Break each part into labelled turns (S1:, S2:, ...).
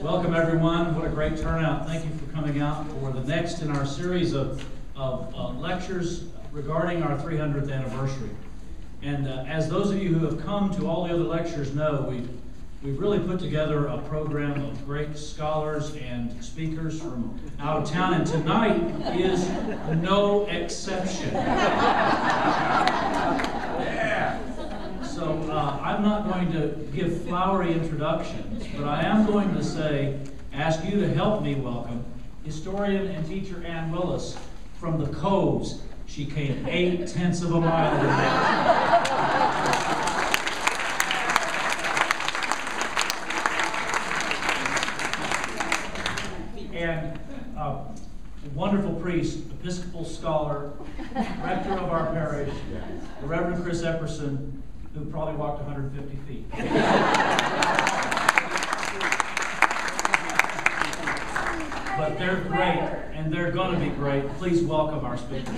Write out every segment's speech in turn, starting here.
S1: Welcome everyone. What a great turnout. Thank you for coming out for the next in our series of lectures regarding our 300th anniversary. And as those of you who have come to all the other lectures know, we've really put together a program of great scholars and speakers from out of town, and tonight is no exception. So I'm not going to give flowery introductions, but I am going to ask you to help me welcome historian and teacher Ann Willis from the Coves. She came 8/10 of a mile today. And a wonderful priest, Episcopal scholar, rector of our parish, the Rev'd Chris Epperson, who probably walked 150 feet. But they're great, and they're going to be great. Please welcome our speakers.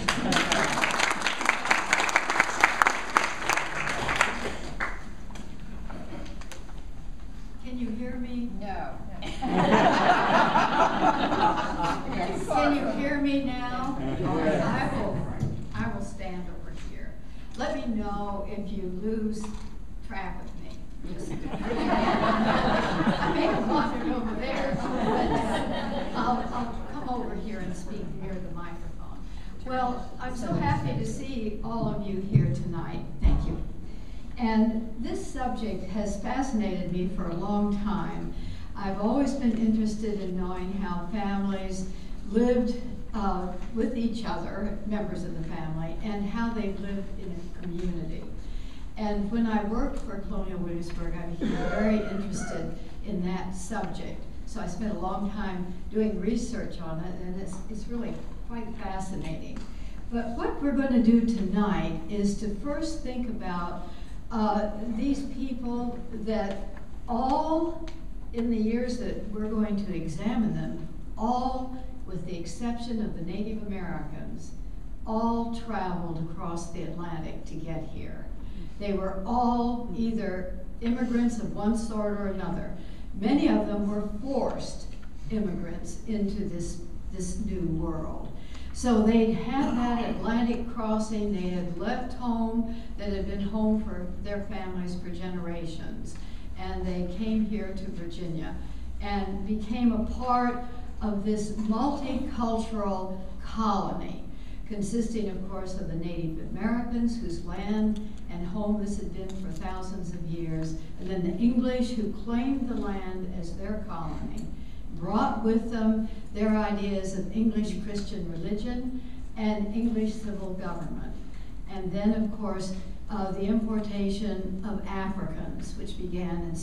S2: Can you hear me?
S3: No.
S2: Can you hear me now? I will stand over here. Let me know if you lose track of me. I may have wandered over there, but I'll come over here and speak near the microphone. Well, I'm so happy to see all of you here tonight. Thank you. And this subject has fascinated me for a long time. I've always been interested in knowing how families lived with each other, members of the family, and how they lived in a community. And when I worked for Colonial Williamsburg, I became very interested in that subject. So I spent a long time doing research on it, and it's really quite fascinating. But what we're going to do tonight is to first think about these people that all, in the years that we're going to examine them, all, with the exception of the Native Americans, all traveled across the Atlantic to get here. They were all either immigrants of one sort or another. Many of them were forced immigrants into this new world. So they'd had that Atlantic crossing, they had left home that had been home for their families for generations, and they came here to Virginia and became a part of this multicultural colony, consisting, of course, of the Native Americans, whose land and home this had been for thousands of years, and then the English, who claimed the land as their colony, brought with them their ideas of English Christian religion and English civil government. And then, of course, the importation of Africans, which began in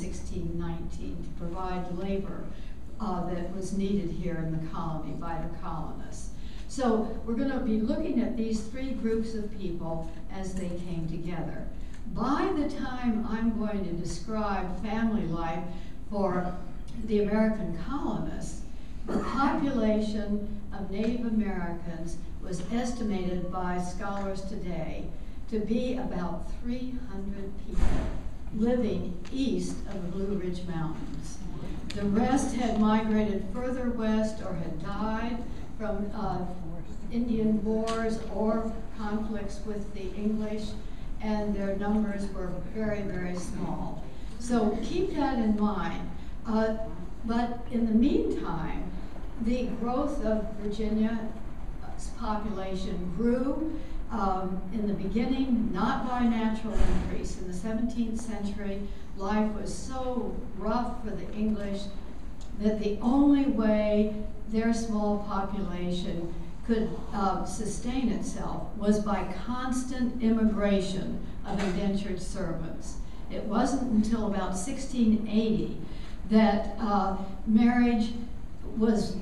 S2: 1619 to provide labor that was needed here in the colony by the colonists. So we're going to be looking at these three groups of people as they came together. By the time I'm going to describe family life for the American colonists, the population of Native Americans was estimated by scholars today to be about 300 people living east of the Blue Ridge Mountains. The rest had migrated further west or had died from Indian wars or conflicts with the English, and their numbers were very, very small. So keep that in mind. But in the meantime, the growth of Virginia's population grew in the beginning, not by natural increase. In the 17th century, life was so rough for the English that the only way their small population could sustain itself was by constant immigration of indentured servants. It wasn't until about 1680 that marriage was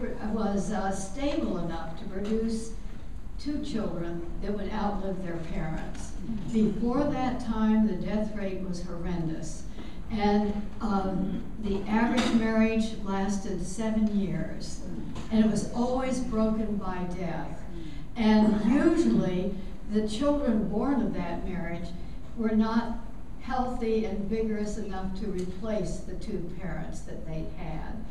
S2: stable enough to produce 2 children that would outlive their parents. Before that time, the death rate was horrendous. And the average marriage lasted 7 years. And it was always broken by death. And usually, the children born of that marriage were not healthy and vigorous enough to replace the 2 parents that they had.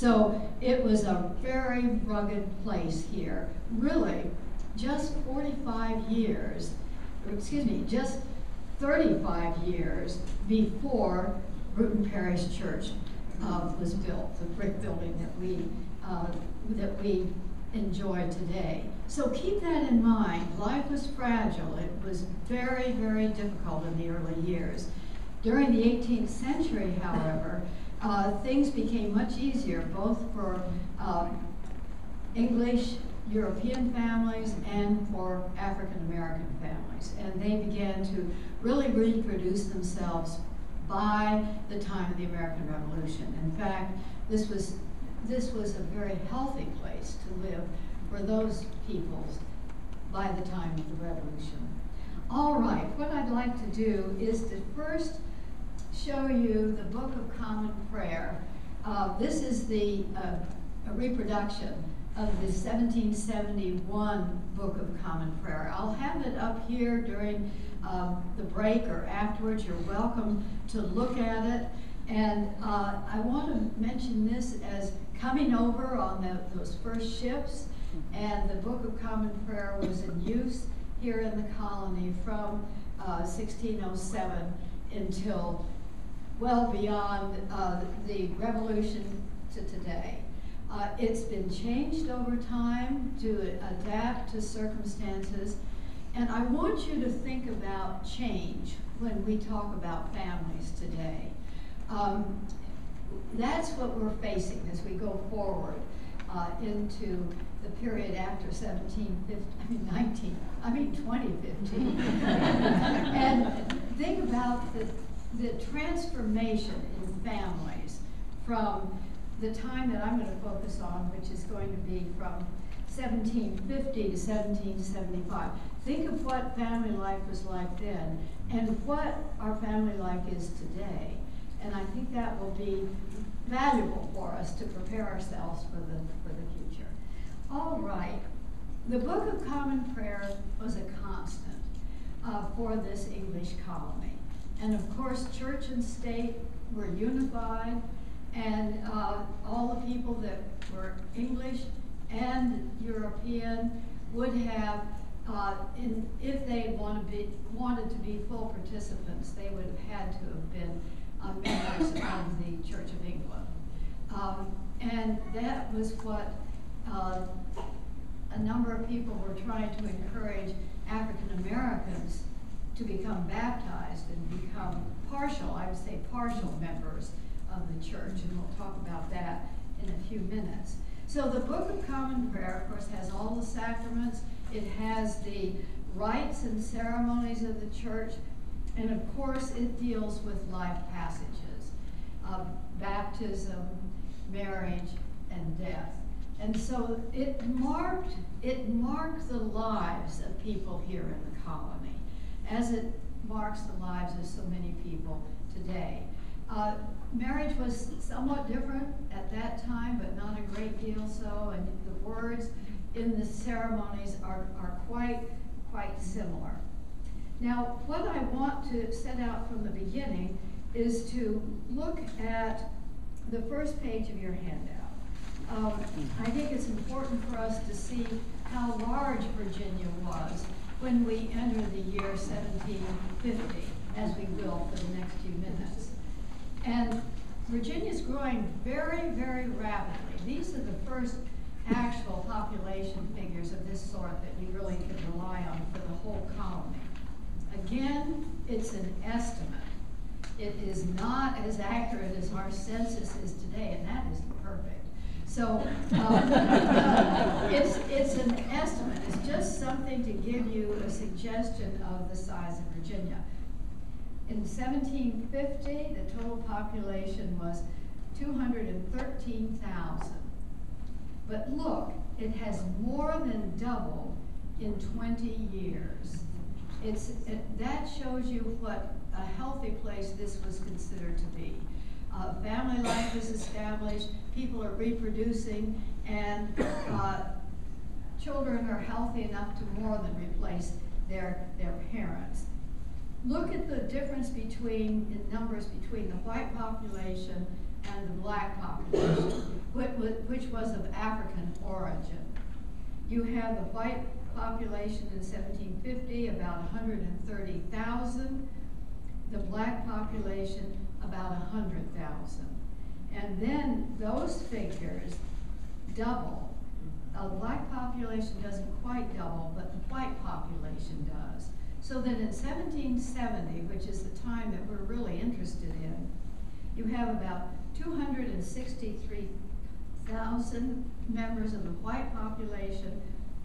S2: So it was a very rugged place here. Really, just 45 years, or excuse me, just 35 years before Bruton Parish Church was built, the brick building that we enjoy today. So keep that in mind. Life was fragile. It was very, very difficult in the early years. During the 18th century, however, things became much easier, both for English, European families and for African American families. And they began to really reproduce themselves by the time of the American Revolution. In fact, this was a very healthy place to live for those peoples by the time of the Revolution. All right, what I'd like to do is to first show you the Book of Common Prayer. This is a reproduction of the 1771 Book of Common Prayer. I'll have it up here during the break or afterwards. You're welcome to look at it. And I want to mention this as coming over on those first ships, and the Book of Common Prayer was in use here in the colony from 1607 until well beyond the Revolution to today. It's been changed over time to adapt to circumstances, and I want you to think about change when we talk about families today. That's what we're facing as we go forward into the period after 2015. And think about the transformation in families from the time that I'm going to focus on, which is going to be from 1750 to 1775. Think of what family life was like then and what our family life is today. And I think that will be valuable for us to prepare ourselves for the future. All right, the Book of Common Prayer was a constant for this English colony. And of course, church and state were unified, and all the people that were English and European would have, if they wanted to be full participants, they would have had to have been members of the Church of England. And that was what a number of people were trying to encourage African Americans to become baptized and become partial, I would say partial members of the church, and we'll talk about that in a few minutes. So the Book of Common Prayer, of course, has all the sacraments. It has the rites and ceremonies of the church, and of course it deals with life passages, baptism, marriage, and death. And so it marked the lives of people here in the colony, as it marks the lives of so many people today. Marriage was somewhat different at that time, but not a great deal so, and the words in the ceremonies are quite similar. Now, what I want to set out from the beginning is to look at the first page of your handout. I think it's important for us to see how large Virginia was when we enter the year 1750, as we will for the next few minutes. And Virginia's growing very, very rapidly. These are the first actual population figures of this sort that we really can rely on for the whole colony. Again, it's an estimate. It is not as accurate as our census is today, and that is perfect. So it's an estimate. It's just something to give you a suggestion of the size of Virginia. In 1750, the total population was 213,000. But look, it has more than doubled in 20 years. That shows you what a healthy place this was considered to be. Family life is established, people are reproducing, and children are healthy enough to more than replace their parents. Look at the difference in numbers between the white population and the black population. What of African origin. You have the white population in 1750, about 130,000. The black population, about 100,000. And then those figures double. The black population doesn't quite double, but the white population does. So that in 1770, which is the time that we're really interested in, you have about 263,000 members of the white population,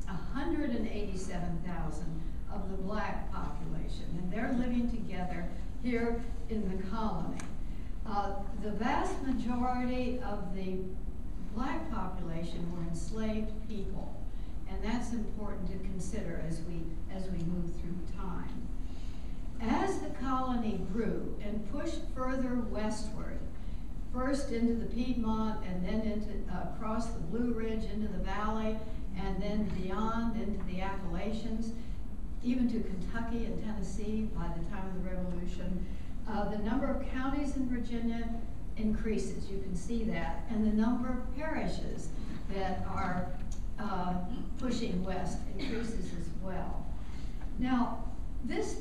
S2: 187,000 of the black population, and they're living together here in the colony. The vast majority of the black population were enslaved people, and that's important to consider as we move through time. As the colony grew and pushed further westward, first into the Piedmont and then into across the Blue Ridge into the valley, and then beyond into the Appalachians, even to Kentucky and Tennessee by the time of the Revolution, the number of counties in Virginia increases. You can see that. And the number of parishes that are pushing west increases as well. Now, this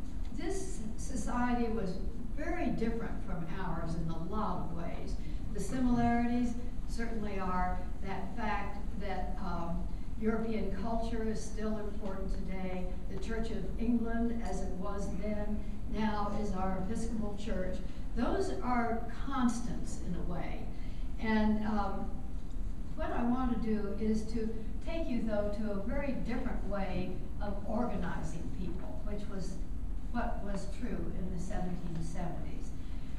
S2: society was very different from ours in a lot of ways. The similarities certainly are that fact that European culture is still important today. The Church of England, as it was then, now is our Episcopal Church. Those are constants in a way. And what I want to do is to take you, though, to a very different way of organizing people, which was what was true in the 1770s.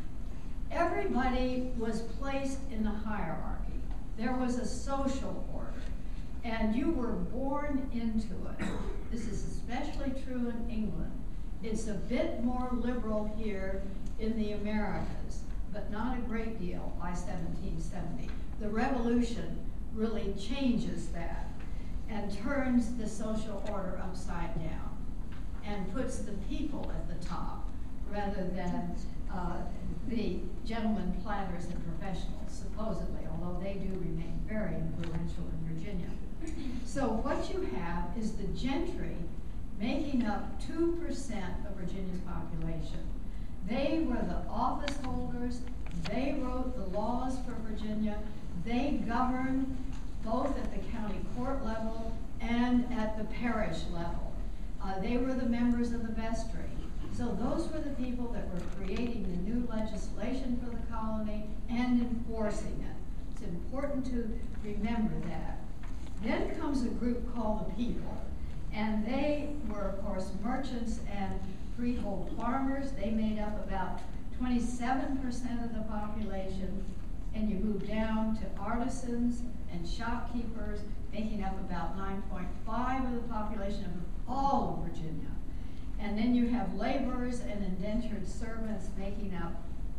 S2: Everybody was placed in a hierarchy. There was a social order, and you were born into it. This is especially true in England. It's a bit more liberal here in the Americas, but not a great deal by 1770. The Revolution really changes that and turns the social order upside down and puts the people at the top rather than the gentlemen planners and professionals, supposedly, although they do remain very influential in Virginia. So what you have is the gentry making up 2% of Virginia's population. They were the office holders, they wrote the laws for Virginia, they governed both at the county court level and at the parish level. They were the members of the vestry. So those were the people that were creating the new legislation for the colony and enforcing it. It's important to remember that. Then comes a group called the people, and they were, of course, merchants and freehold farmers. They made up about 27% of the population, and you move down to artisans and shopkeepers, making up about 9.5% of the population of all of Virginia. And then you have laborers and indentured servants making up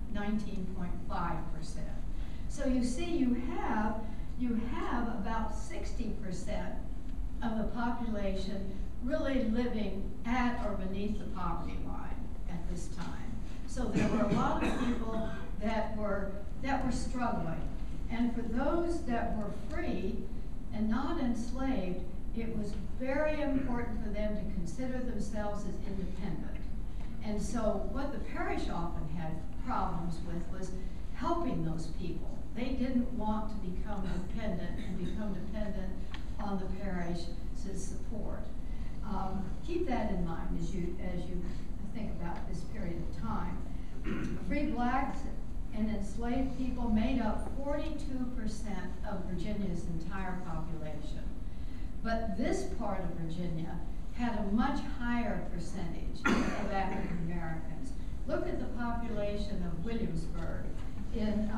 S2: 19.5%. So you see, you have about 60% of the population really living at or beneath the poverty line at this time. So there were a lot of people that were struggling. And for those that were free and not enslaved, it was very important for them to consider themselves as independent. And so what the parish often had problems with was helping those people. They didn't want to become dependent on the parish's support. Keep that in mind as you think about this period of time. Free blacks and enslaved people made up 42% of Virginia's entire population. But this part of Virginia had a much higher percentage of African Americans. Look at the population of Williamsburg in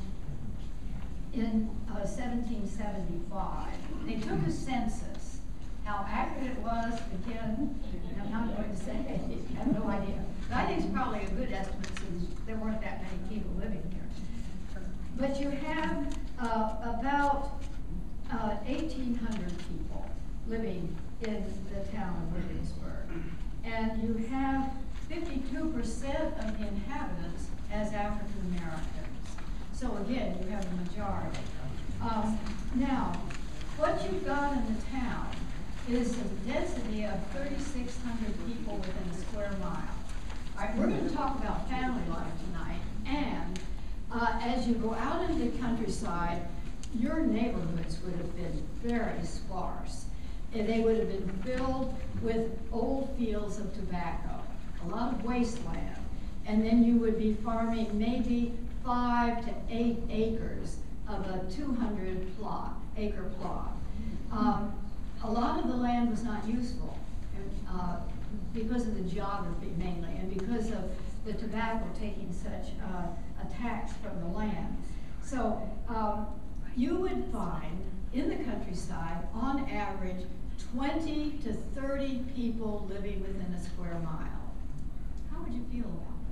S2: 1775. They took a census. How accurate it was, again, I'm not going to say, I have no idea. But I think it's probably a good estimate since there weren't that many people living here. But you have about 1,800 people living in the town of Williamsburg. And you have 52% of the inhabitants as African Americans. So again, you have a majority. Now, what you've got in the town is a density of 3,600 people within a square mile. All right, we're going to talk about family life tonight, and as you go out into the countryside, your neighborhoods would have been very sparse. And they would have been filled with old fields of tobacco, a lot of wasteland, and then you would be farming maybe 5 to 8 acres of a 200-acre plot. A lot of the land was not useful because of the geography mainly, and because of the tobacco taking such a tax from the land. So you would find in the countryside, on average, 20 to 30 people living within a square mile. How would you feel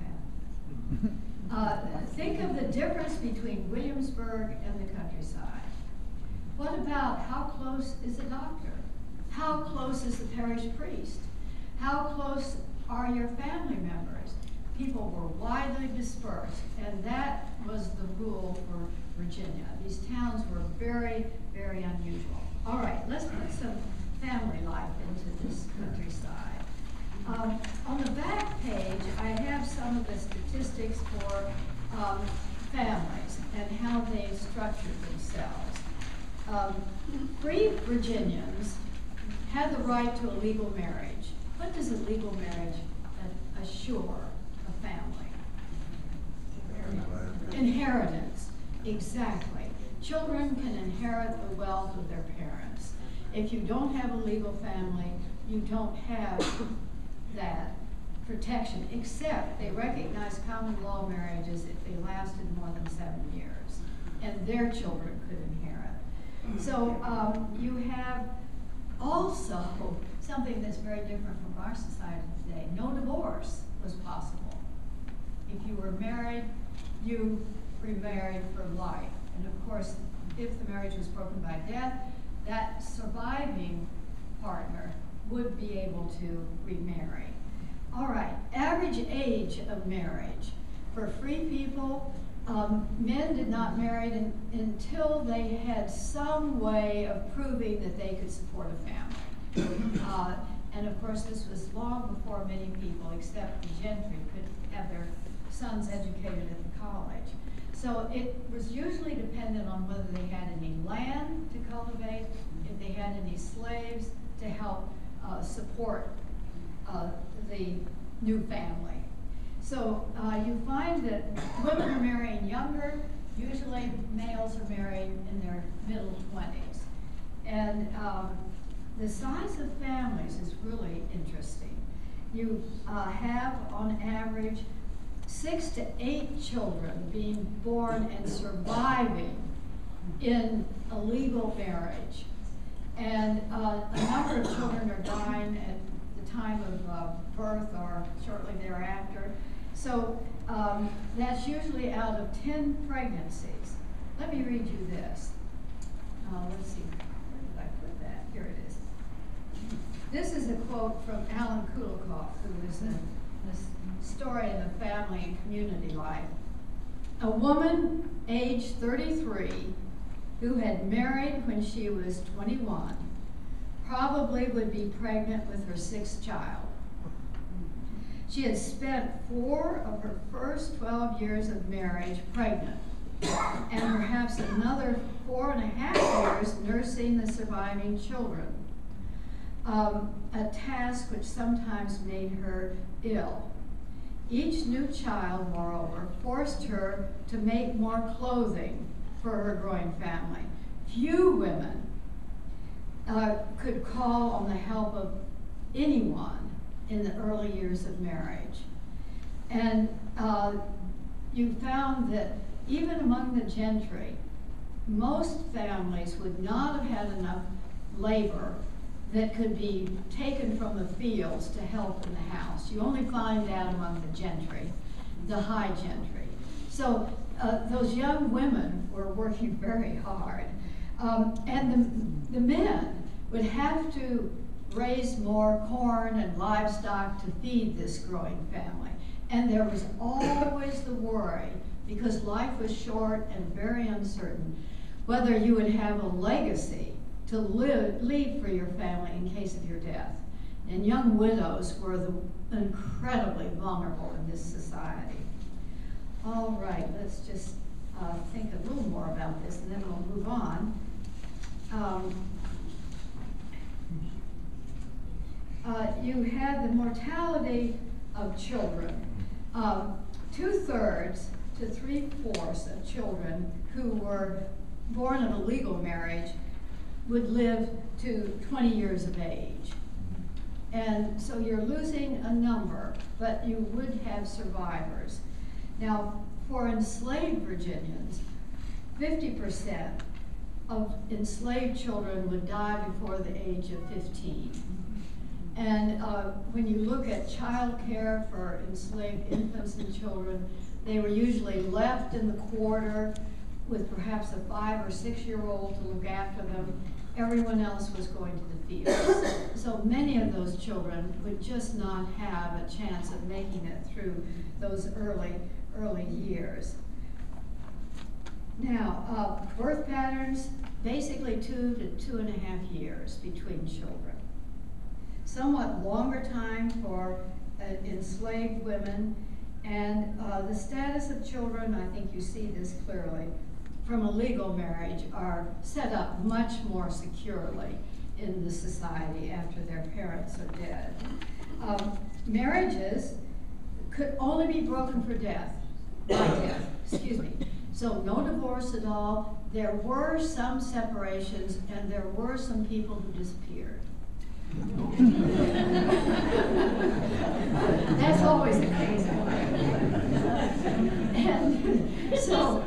S2: about that? Think of the difference between Williamsburg and the countryside. What about how close is the doctor? How close is the parish priest? How close are your family members? People were widely dispersed, and that was the rule for Virginia. These towns were very, very unusual. All right, let's put some family life into this countryside. On the back page, I have some of the statistics for families and how they structured themselves. Free Virginians had the right to a legal marriage. What does a legal marriage assure a family? Inheritance, exactly. Children can inherit the wealth of their parents. If you don't have a legal family, you don't have that protection, except they recognize common law marriages if they lasted more than 7 years, and their children could inherit. So you have also something that's very different from our society today. No divorce was possible. If you were married, you remarried for life. And of course, if the marriage was broken by death, that surviving partner would be able to remarry. All right, average age of marriage. For free people, men did not marry until they had some way of proving that they could support a family. And of course, this was long before many people, except the gentry, could have their sons educated at the college. So it was usually dependent on whether they had any land to cultivate, if they had any slaves to help support the new family. So you find that women are marrying younger. Usually males are married in their middle 20s. And the size of families is really interesting. You have, on average, 6 to 8 children being born and surviving in a legal marriage. And a number of children are dying at the time of birth or shortly thereafter. So that's usually out of 10 pregnancies. Let me read you this. Let's see, where did I put that? Here it is. This is a quote from Alan Kulikoff, who is a historian of family and community life. A woman aged 33 who had married when she was 21 probably would be pregnant with her 6th child. She had spent 4 of her first 12 years of marriage pregnant, and perhaps another 4.5 years nursing the surviving children, a task which sometimes made her ill. Each new child, moreover, forced her to make more clothing for her growing family. Few women could call on the help of anyone in the early years of marriage. And you found that even among the gentry, most families would not have had enough labor that could be taken from the fields to help in the house. You only find that among the gentry, the high gentry. So those young women were working very hard. And the men would have to raise more corn and livestock to feed this growing family. And there was always the worry, because life was short and very uncertain, whether you would have a legacy to leave for your family in case of your death. And young widows were incredibly vulnerable in this society. All right, let's just think a little more about this, and then we'll move on. You had the mortality of children. 2/3 to 3/4 of children who were born of a legal marriage would live to 20 years of age. And so you're losing a number, but you would have survivors. Now, for enslaved Virginians, 50% of enslaved children would die before the age of 15. And when you look at child care for enslaved infants and children, they were usually left in the quarter with perhaps a 5 or 6 year old to look after them. Everyone else was going to the fields. So many of those children would just not have a chance of making it through those early years. Now, birth patterns, basically 2 to 2.5 years between children. Somewhat longer time for enslaved women, and the status of children, I think you see this clearly, from a legal marriage are set up much more securely in the society after their parents are dead. Marriages could only be broken by death, excuse me. So no divorce at all. There were some separations, and there were some people who disappeared. That's always the case. And so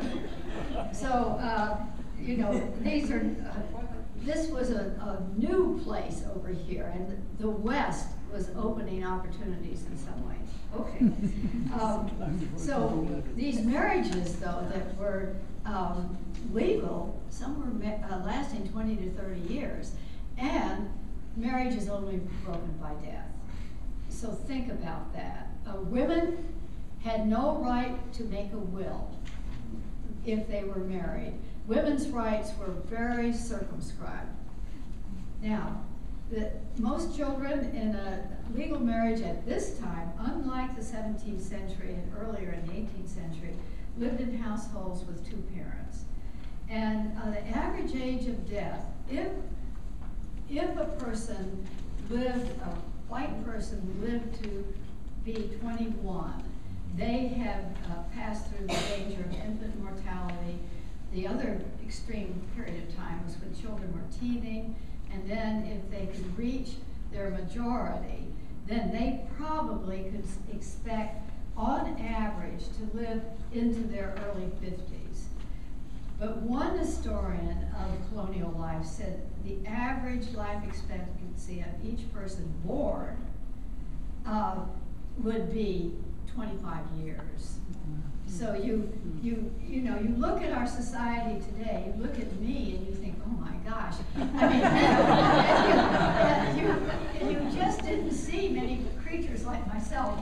S2: you know, this was a new place over here, and the West was opening opportunities in some ways. Okay. So these marriages, though, that were legal, some were lasting 20 to 30 years, and marriage is only broken by death. So think about that. Women had no right to make a will if they were married. Women's rights were very circumscribed. Now, most children in a legal marriage at this time, unlike the 17th century and earlier in the 18th century, lived in households with 2 parents. And the average age of death, if a person lived, a white person lived to be 21, they have passed through the danger of infant mortality. The other extreme period of time was when children were teething, and then if they could reach their majority, then they probably could expect, on average, to live into their early 50s. But one historian of colonial life said the average life expectancy of each person born would be 25 years. So you know, you look at our society today, you look at me and you think, oh my gosh. I mean, you just didn't see many creatures like myself.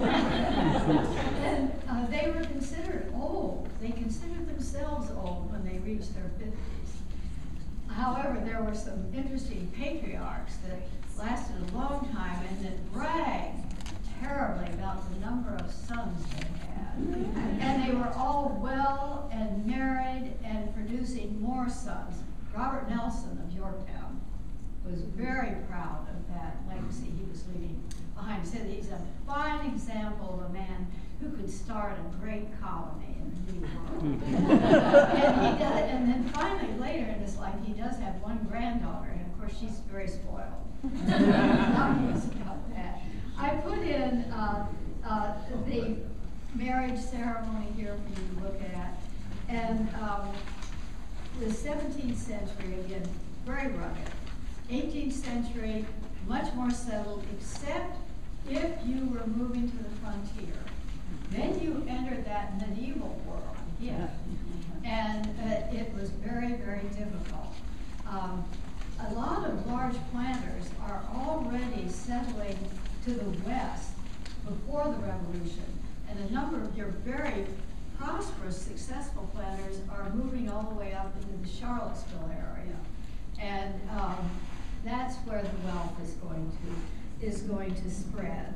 S2: And they were considered old. They considered themselves old when they reached their 50s. However, there were some interesting patriarchs that lasted a long time and that bragged terribly about the number of sons they had. And they were all well and married and producing more sons. Robert Nelson of Yorktown was very proud of that legacy he was leaving behind. He said he's a fine example of a man who could start a great colony in the New World. And he does, and then finally later in his life he does have one granddaughter, and of course she's very spoiled. Obvious about that. I put in the marriage ceremony here for you to look at, and the 17th century, again, very rugged. 18th century, much more settled, except if you were moving to the frontier. Then you entered that medieval world, yeah, and it was very, very difficult. A lot of large planters are already settling to the west before the Revolution, and a number of your very prosperous, successful planters are moving all the way up into the Charlottesville area. And that's where the wealth is going to spread.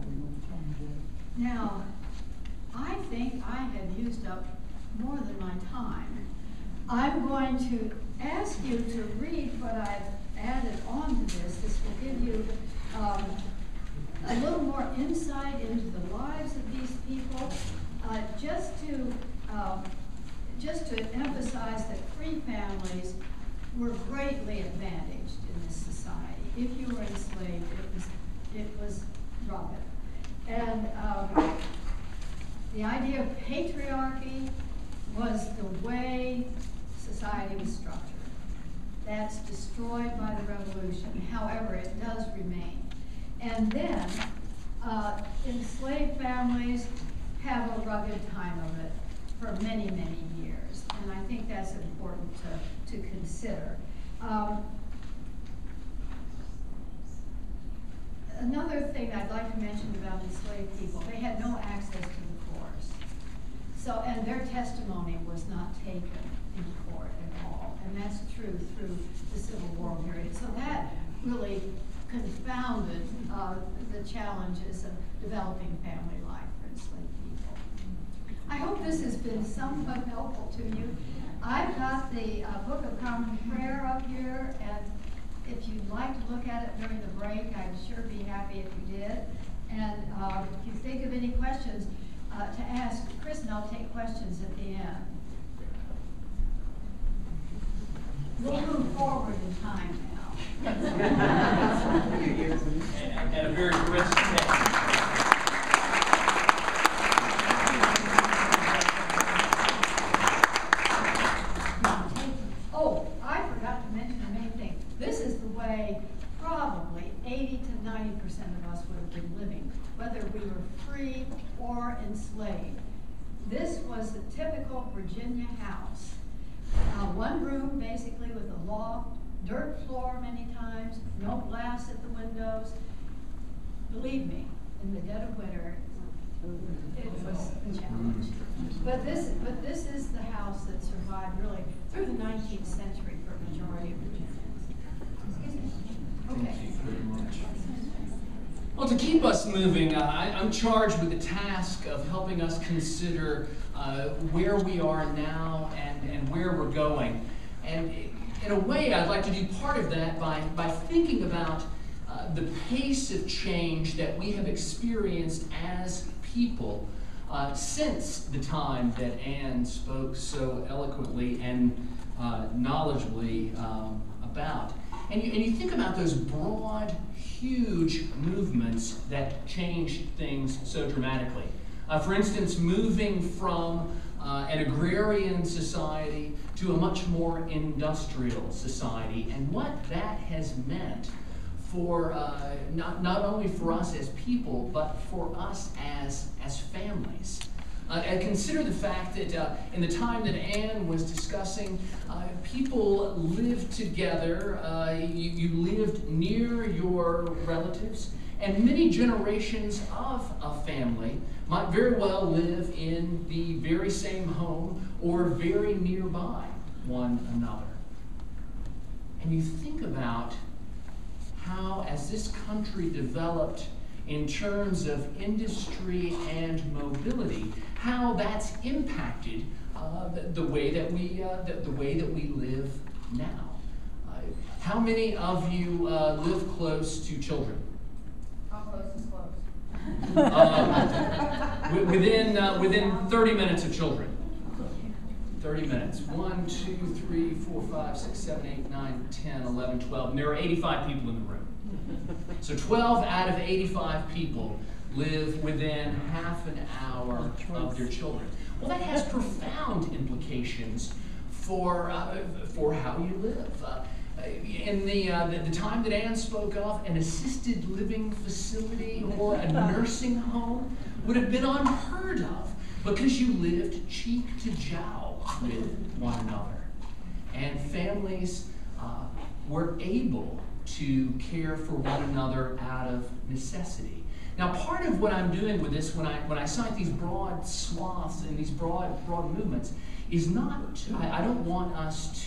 S2: Now, I think I have used up more than my time. I'm going to ask you to read what I've added on to this. This will give you a little more insight into the lives of these people, just to emphasize that free families were greatly advantaged in this society. If you were enslaved, it was rugged. And the idea of patriarchy was the way society was structured. That's destroyed by the revolution. However, it does remain. And then enslaved families have a rugged time of it for many, many years. And I think that's important to consider. Another thing I'd like to mention about enslaved people, they had no access to the courts. So, and their testimony was not taken in court at all. And that's true through the Civil War period. So that really confounded the challenges of developing family life for enslaved people. I hope this has been somewhat helpful to you. I've got the Book of Common Prayer up here, and if you'd like to look at it during the break, I'd sure be happy if you did. And if you think of any questions to ask Chris, and I'll take questions at the end. We'll move forward in time now.
S1: And a very rich text.
S2: Oh, I forgot to mention the main thing. This is the way probably 80 to 90% of us would have been living, whether we were free or enslaved. This was the typical Virginia house. One room basically with a loft, dirt floor many times, no glass at the windows. Believe me, in the dead of winter, it was a challenge. But this is the house that survived really through the 19th century for a majority of Virginians. Excuse me. Okay.
S3: Thank you very much. Well, to keep us moving, I'm charged with the task of helping us consider where we are now and where we're going. And in a way, I'd like to do part of that by thinking about the pace of change that we have experienced as people since the time that Anne spoke so eloquently and knowledgeably about. And you think about those broad, huge movements that changed things so dramatically. For instance, moving from an agrarian society to a much more industrial society, and what that has meant for not only for us as people, but for us as families. And consider the fact that in the time that Anne was discussing, people lived together, you lived near your relatives, and many generations of a family might very well live in the very same home or very nearby one another. And you think about how, as this country developed in terms of industry and mobility, how that's impacted the way that we live now. How many of you live close to children?
S2: How close is close?
S3: Within 30 minutes of children. 30 minutes. 1, 2, 3, 4, 5, 6, 7, 8, 9, 10, 11, 12. And there are 85 people in the room. So 12 out of 85 people live within half an hour of their children. Well, that has profound implications for how you live. In the time that Anne spoke of, an assisted living facility or a nursing home would have been unheard of because you lived cheek to jowl with one another. And families were able to care for one another out of necessity. Now, part of what I'm doing with this, when I cite these broad swaths and these broad movements, is not, I don't want us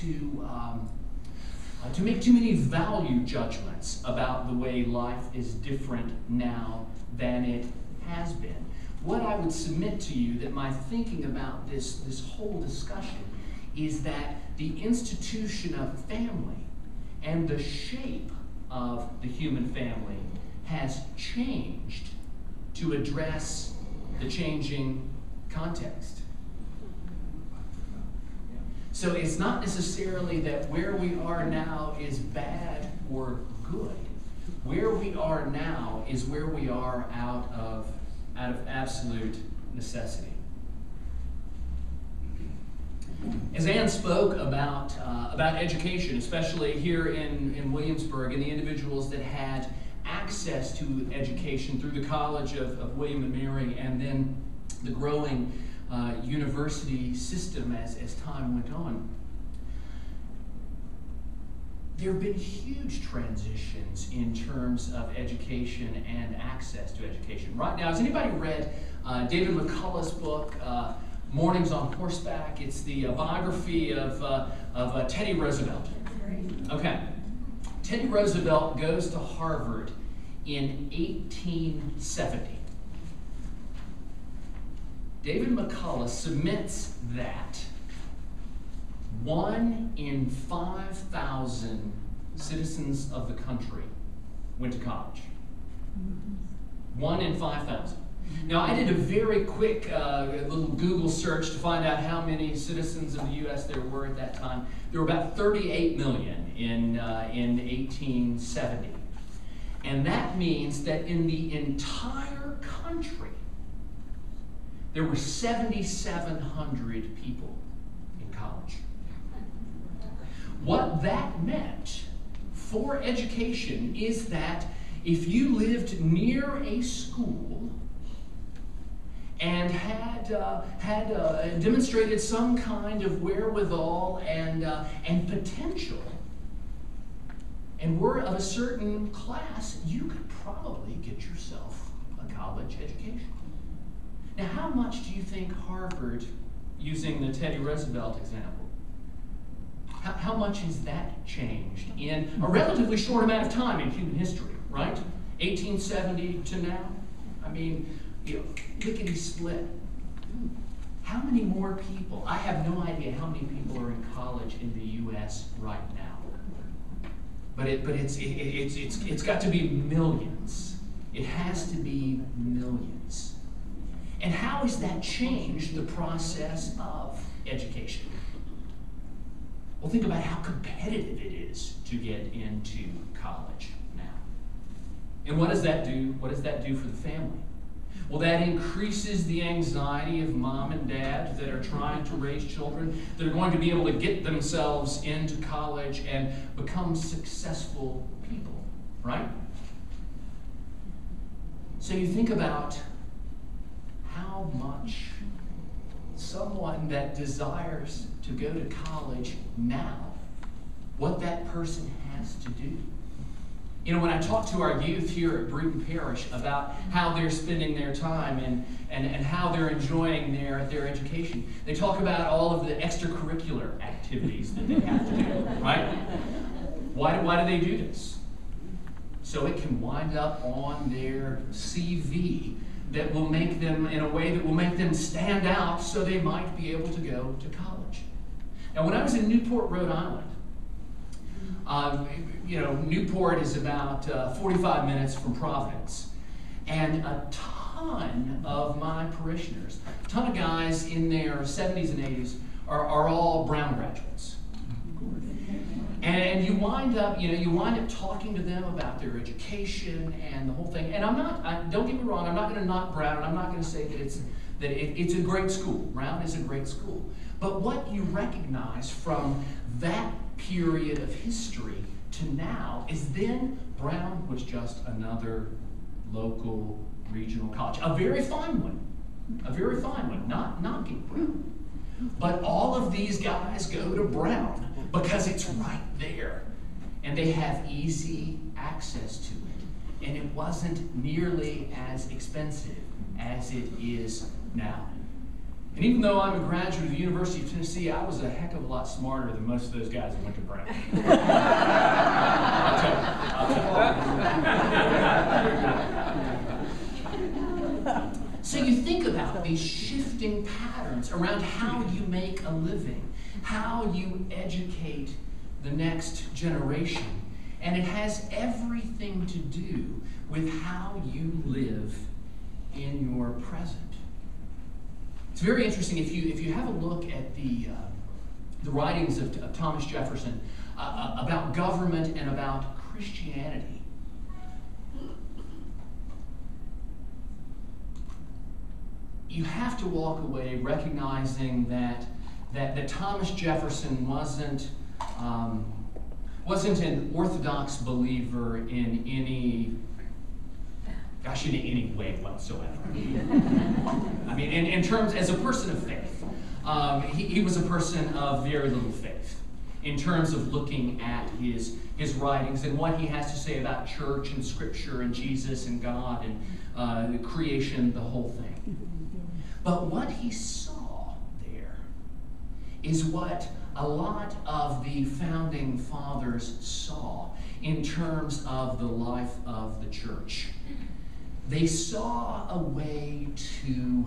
S3: to make too many value judgments about the way life is different now than it has been. What I would submit to you, that my thinking about this whole discussion, is that the institution of family and the shape of the human family has changed to address the changing context. So it's not necessarily that where we are now is bad or good. Where we are now is where we are out of absolute necessity. As Anne spoke about education, especially here in Williamsburg, and the individuals that had access to education through the College of William and Mary, and then the growing university system as time went on, there have been huge transitions in terms of education and access to education. Right now, has anybody read David McCullough's book, Mornings on Horseback? It's the biography of Teddy Roosevelt. Okay. Teddy Roosevelt goes to Harvard in 1870. David McCullough submits that 1 in 5,000 citizens of the country went to college. 1 in 5,000. Now, I did a very quick little Google search to find out how many citizens of the U.S. there were at that time. There were about 38 million in 1870. And that means that in the entire country, there were 7,700 people in college. What that meant for education is that if you lived near a school and had demonstrated some kind of wherewithal and potential, and were of a certain class, you could probably get yourself a college education. Now, how much do you think Harvard, using the Teddy Roosevelt example, how much has that changed in a relatively short amount of time in human history, right? 1870 to now? I mean, lickety split. How many more people? I have no idea how many people are in college in the U.S. right now. But it's got to be millions. It has to be millions. And how has that changed the process of education? Well, think about how competitive it is to get into college now. And what does that do? What does that do for the family? Well, that increases the anxiety of mom and dad that are trying to raise children that are going to be able to get themselves into college and become successful people, right? So you think about how much someone that desires to go to college now, what that person has to do. You know, when I talk to our youth here at Bruton Parish about how they're spending their time and how they're enjoying their education, they talk about all of the extracurricular activities that they have to do, right? Why do they do this? So it can wind up on their CV that will make them, in a way that will make them stand out so they might be able to go to college. Now, when I was in Newport, Rhode Island, Newport is about 45 minutes from Providence. And a ton of my parishioners, a ton of guys in their 70s and 80s are all Brown graduates. And you wind up talking to them about their education and the whole thing. And don't get me wrong, I'm not going to knock Brown, and I'm not going to say that it's a great school. Brown is a great school. But what you recognize from that period of history to now is then Brown was just another local regional college. A very fine one, not knocking Brown. But all of these guys go to Brown because it's right there. And they have easy access to it. and it wasn't nearly as expensive as it is now. And even though I'm a graduate of the University of Tennessee, I was a heck of a lot smarter than most of those guys that went to Brown. I'll tell you. So you think about these shifting patterns around how you make a living, how you educate the next generation, and it has everything to do with how you live in your present. It's very interesting if you have a look at the writings of Thomas Jefferson about government and about Christianity. You have to walk away recognizing that Thomas Jefferson wasn't an orthodox believer in any way whatsoever. I mean, in terms, as a person of faith, he was a person of very little faith in terms of looking at his writings and what he has to say about church and Scripture and Jesus and God and creation, the whole thing. But what he saw there is what a lot of the founding fathers saw in terms of the life of the church. They saw a way to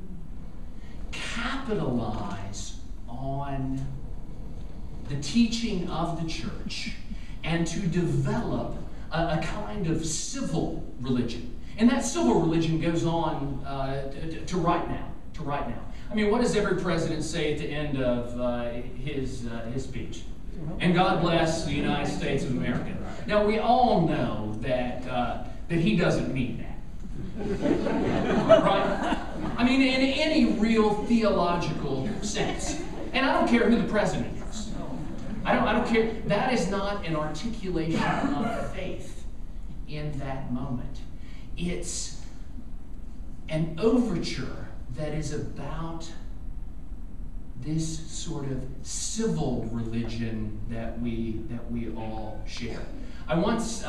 S3: capitalize on the teaching of the church and to develop a kind of civil religion. And that civil religion goes on to right now. I mean, what does every president say at the end of his speech? And God bless the United States of America. Now, we all know that he doesn't mean that. Right? I mean, in any real theological sense. And I don't care who the president is. I don't care. That is not an articulation of faith in that moment. It's an overture that is about this sort of civil religion that we all share. I once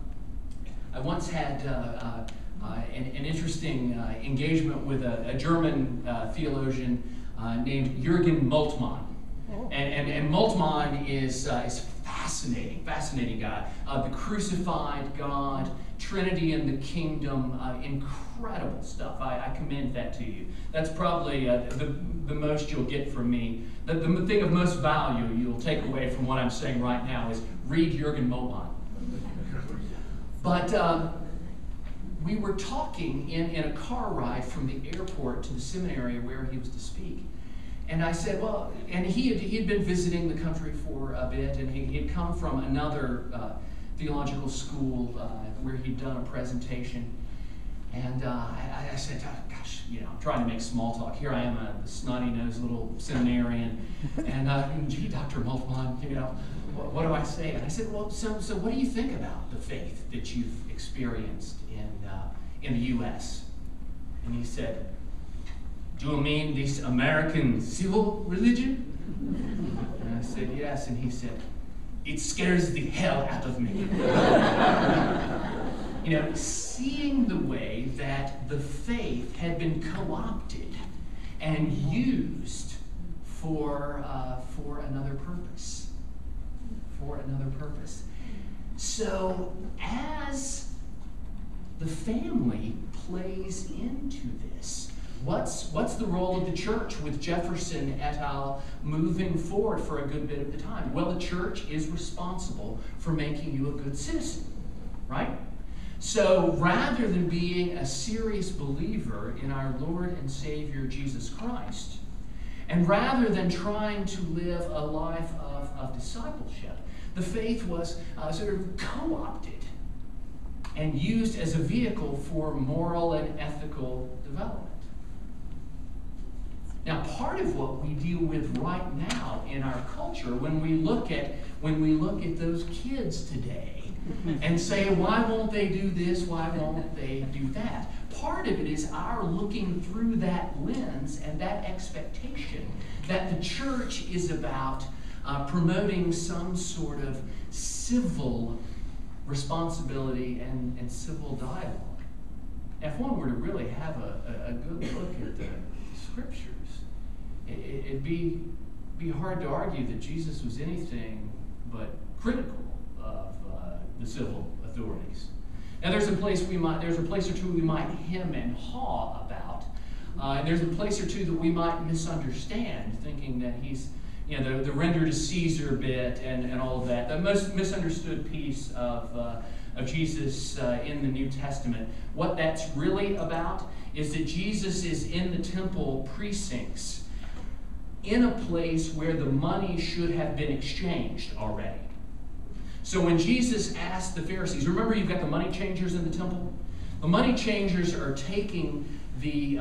S3: had an interesting engagement with a German theologian named Jürgen Moltmann. And Moltmann is fascinating guy. The crucified God, Trinity in the kingdom, incredible stuff. I commend that to you. That's probably the most you'll get from me. The thing of most value you'll take away from what I'm saying right now is read Jürgen Moltmann. But we were talking in a car ride from the airport to the seminary where he was to speak. And I said, well, and he had been visiting the country for a bit, and he had come from another theological school where he'd done a presentation. And I said, gosh, I'm trying to make small talk. Here I am, a snotty-nosed little seminarian. And, gee, Dr. Moltmann, what do I say? And I said, well, so what do you think about the faith that you've experienced in the U.S.? And he said, do you mean this American civil religion? And I said, yes. And he said, it scares the hell out of me. Seeing the way that the faith had been co-opted and used for another purpose. So as the family plays into this, what's the role of the church with Jefferson et al. Moving forward for a good bit of the time? Well, the church is responsible for making you a good citizen, right? So rather than being a serious believer in our Lord and Savior Jesus Christ, and rather than trying to live a life of discipleship, the faith was sort of co-opted and used as a vehicle for moral and ethical development. Now, part of what we deal with right now in our culture, when we look at those kids today and say, why won't they do this? Why won't they do that? Part of it is our looking through that lens and that expectation that the church is about promoting some sort of civil responsibility, and civil dialogue. If one were to really have a good look at the scriptures, it'd be hard to argue that Jesus was anything but critical of the civil authorities. Now, there's a place or two we might hem and haw about. And there's a place or two that we might misunderstand, thinking that he's, the render to Caesar bit and all of that. The most misunderstood piece of Jesus in the New Testament. What that's really about is that Jesus is in the temple precincts in a place where the money should have been exchanged already. So when Jesus asked the Pharisees, remember you've got the money changers in the temple? The money changers are taking the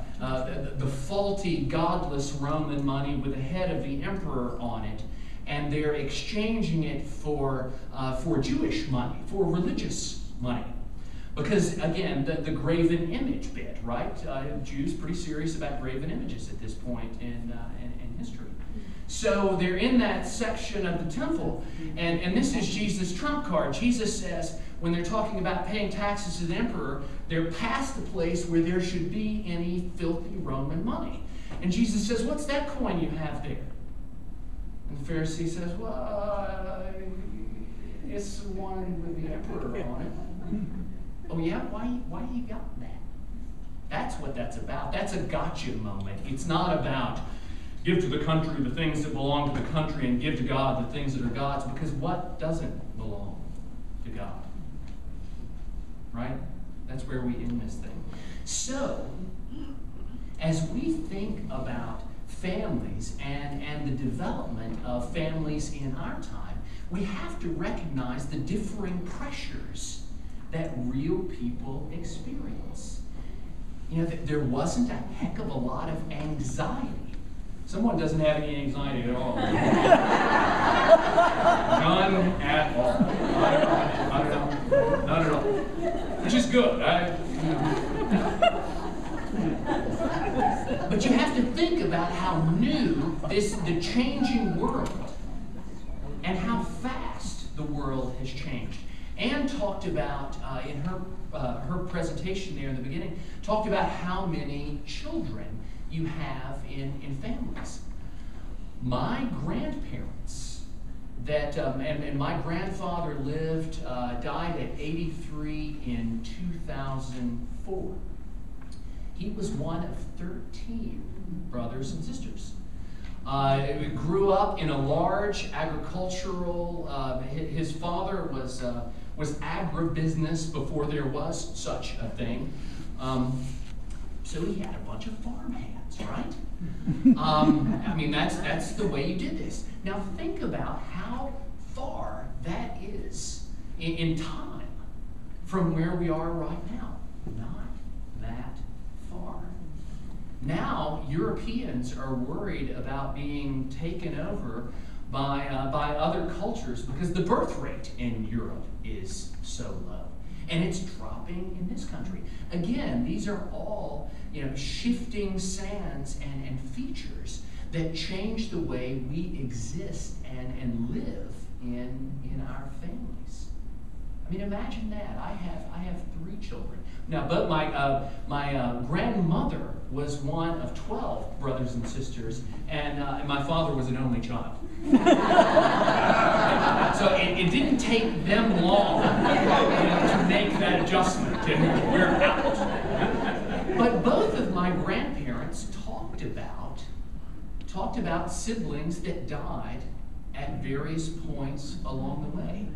S3: faulty, godless Roman money with the head of the emperor on it, and they're exchanging it for Jewish money, for religious money. Because, again, the graven image bit, right? Jews pretty serious about graven images at this point in history. So they're in that section of the temple, and this is Jesus' trump card. Jesus says, when they're talking about paying taxes to the emperor, they're past the place where there should be any filthy Roman money. And Jesus says, what's that coin you have there? And the Pharisee says, well, it's the one with the emperor on it. Oh yeah? Why you got that? That's what that's about. That's a gotcha moment. It's not about give to the country the things that belong to the country and give to God the things that are God's, because what doesn't belong to God? Right? That's where we end this thing. So, as we think about families and the development of families in our time, we have to recognize the differing pressures that real people experience. There wasn't a heck of a lot of anxiety. Someone doesn't have any anxiety at all. None at all. Not at all. Which is good. But you have to think about how new the changing world and how fast the world has changed. Anne talked about, in her presentation there in the beginning, talked about how many children you have in families. My grandparents, and my grandfather died at 83 in 2004. He was one of 13 brothers and sisters. Grew up in a large agricultural, his father was agribusiness before there was such a thing. So he had a bunch of farm hands, right? That's the way you did this. Now think about how far that is in time from where we are right now. Not that far. Now Europeans are worried about being taken over by other cultures because the birth rate in Europe is so low. And it's dropping in this country. Again, these are all shifting sands and features that change the way we exist and live in our families. Imagine that. I have 3 children. Now, but my grandmother was one of 12 brothers and sisters, and my father was an only child. So it didn't take them long to make that adjustment. We're out. But both of my grandparents talked about siblings that died at various points along the way.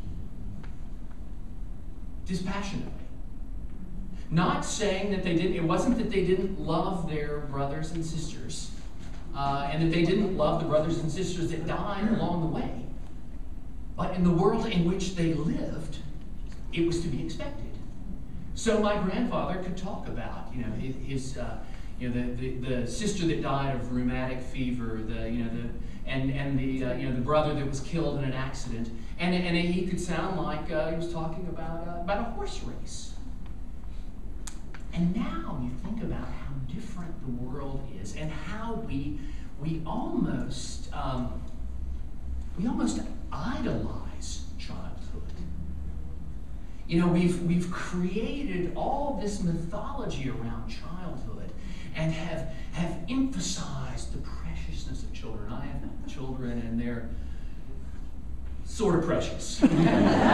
S3: Dispassionately. Not saying that it wasn't that they didn't love their brothers and sisters, and that they didn't love the brothers and sisters that died along the way. But in the world in which they lived, it was to be expected. So my grandfather could talk about, his the sister that died of rheumatic fever, the brother that was killed in an accident, and he could sound like he was talking about a horse race. And now you think about how different the world is, and how we almost idolize childhood. we've created all this mythology around childhood and have emphasized the preciousness of children. I have children, and they're sort of precious. On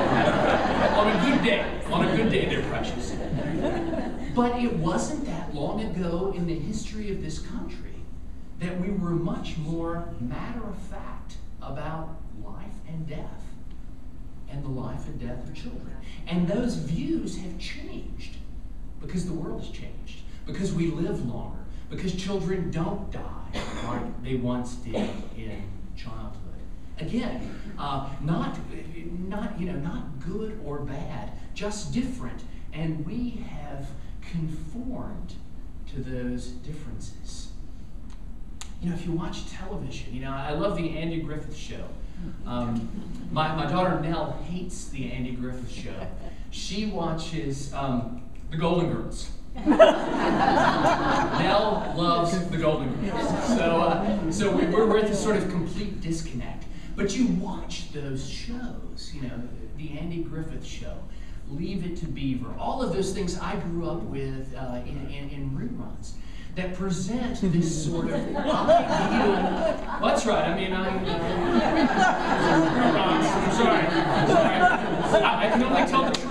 S3: a good day, they're precious. But it wasn't that long ago in the history of this country that we were much more matter-of-fact about life and death, and the life and death of children. And those views have changed because the world has changed, because we live longer, because children don't die like they once did in childhood. Again, not good or bad, just different. And we have conformed to those differences. If you watch television, I love the Andy Griffith Show. My daughter Nell hates the Andy Griffith Show. She watches the Golden Girls. Nell loves the Golden Girls. So we're at this sort of complete disconnect. But you watch those shows, the Andy Griffith Show, Leave It to Beaver, all of those things I grew up with in reruns that present this sort of ideal. That's right. I'm sorry. I can only tell the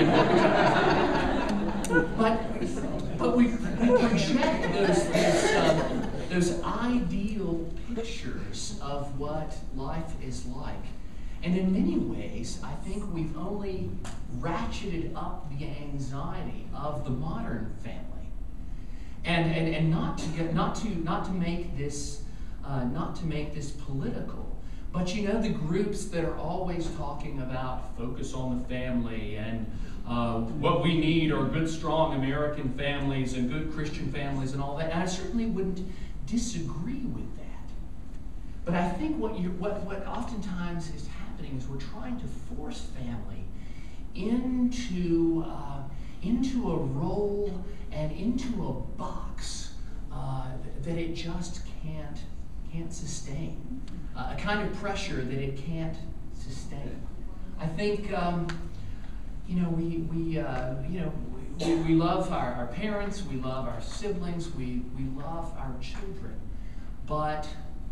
S3: truth. But we project those ideal pictures of what life is like. And in many ways, I think we've only ratcheted up the anxiety of the modern family. And not to make this political, but the groups that are always talking about focus on the family and what we need are good, strong American families and good Christian families and all that. And I certainly wouldn't disagree with that. But I think what oftentimes is happening is we're trying to force family into a role and into a box that it just can't sustain, a kind of pressure that it can't sustain. I think we love our parents, we love our siblings, we love our children, but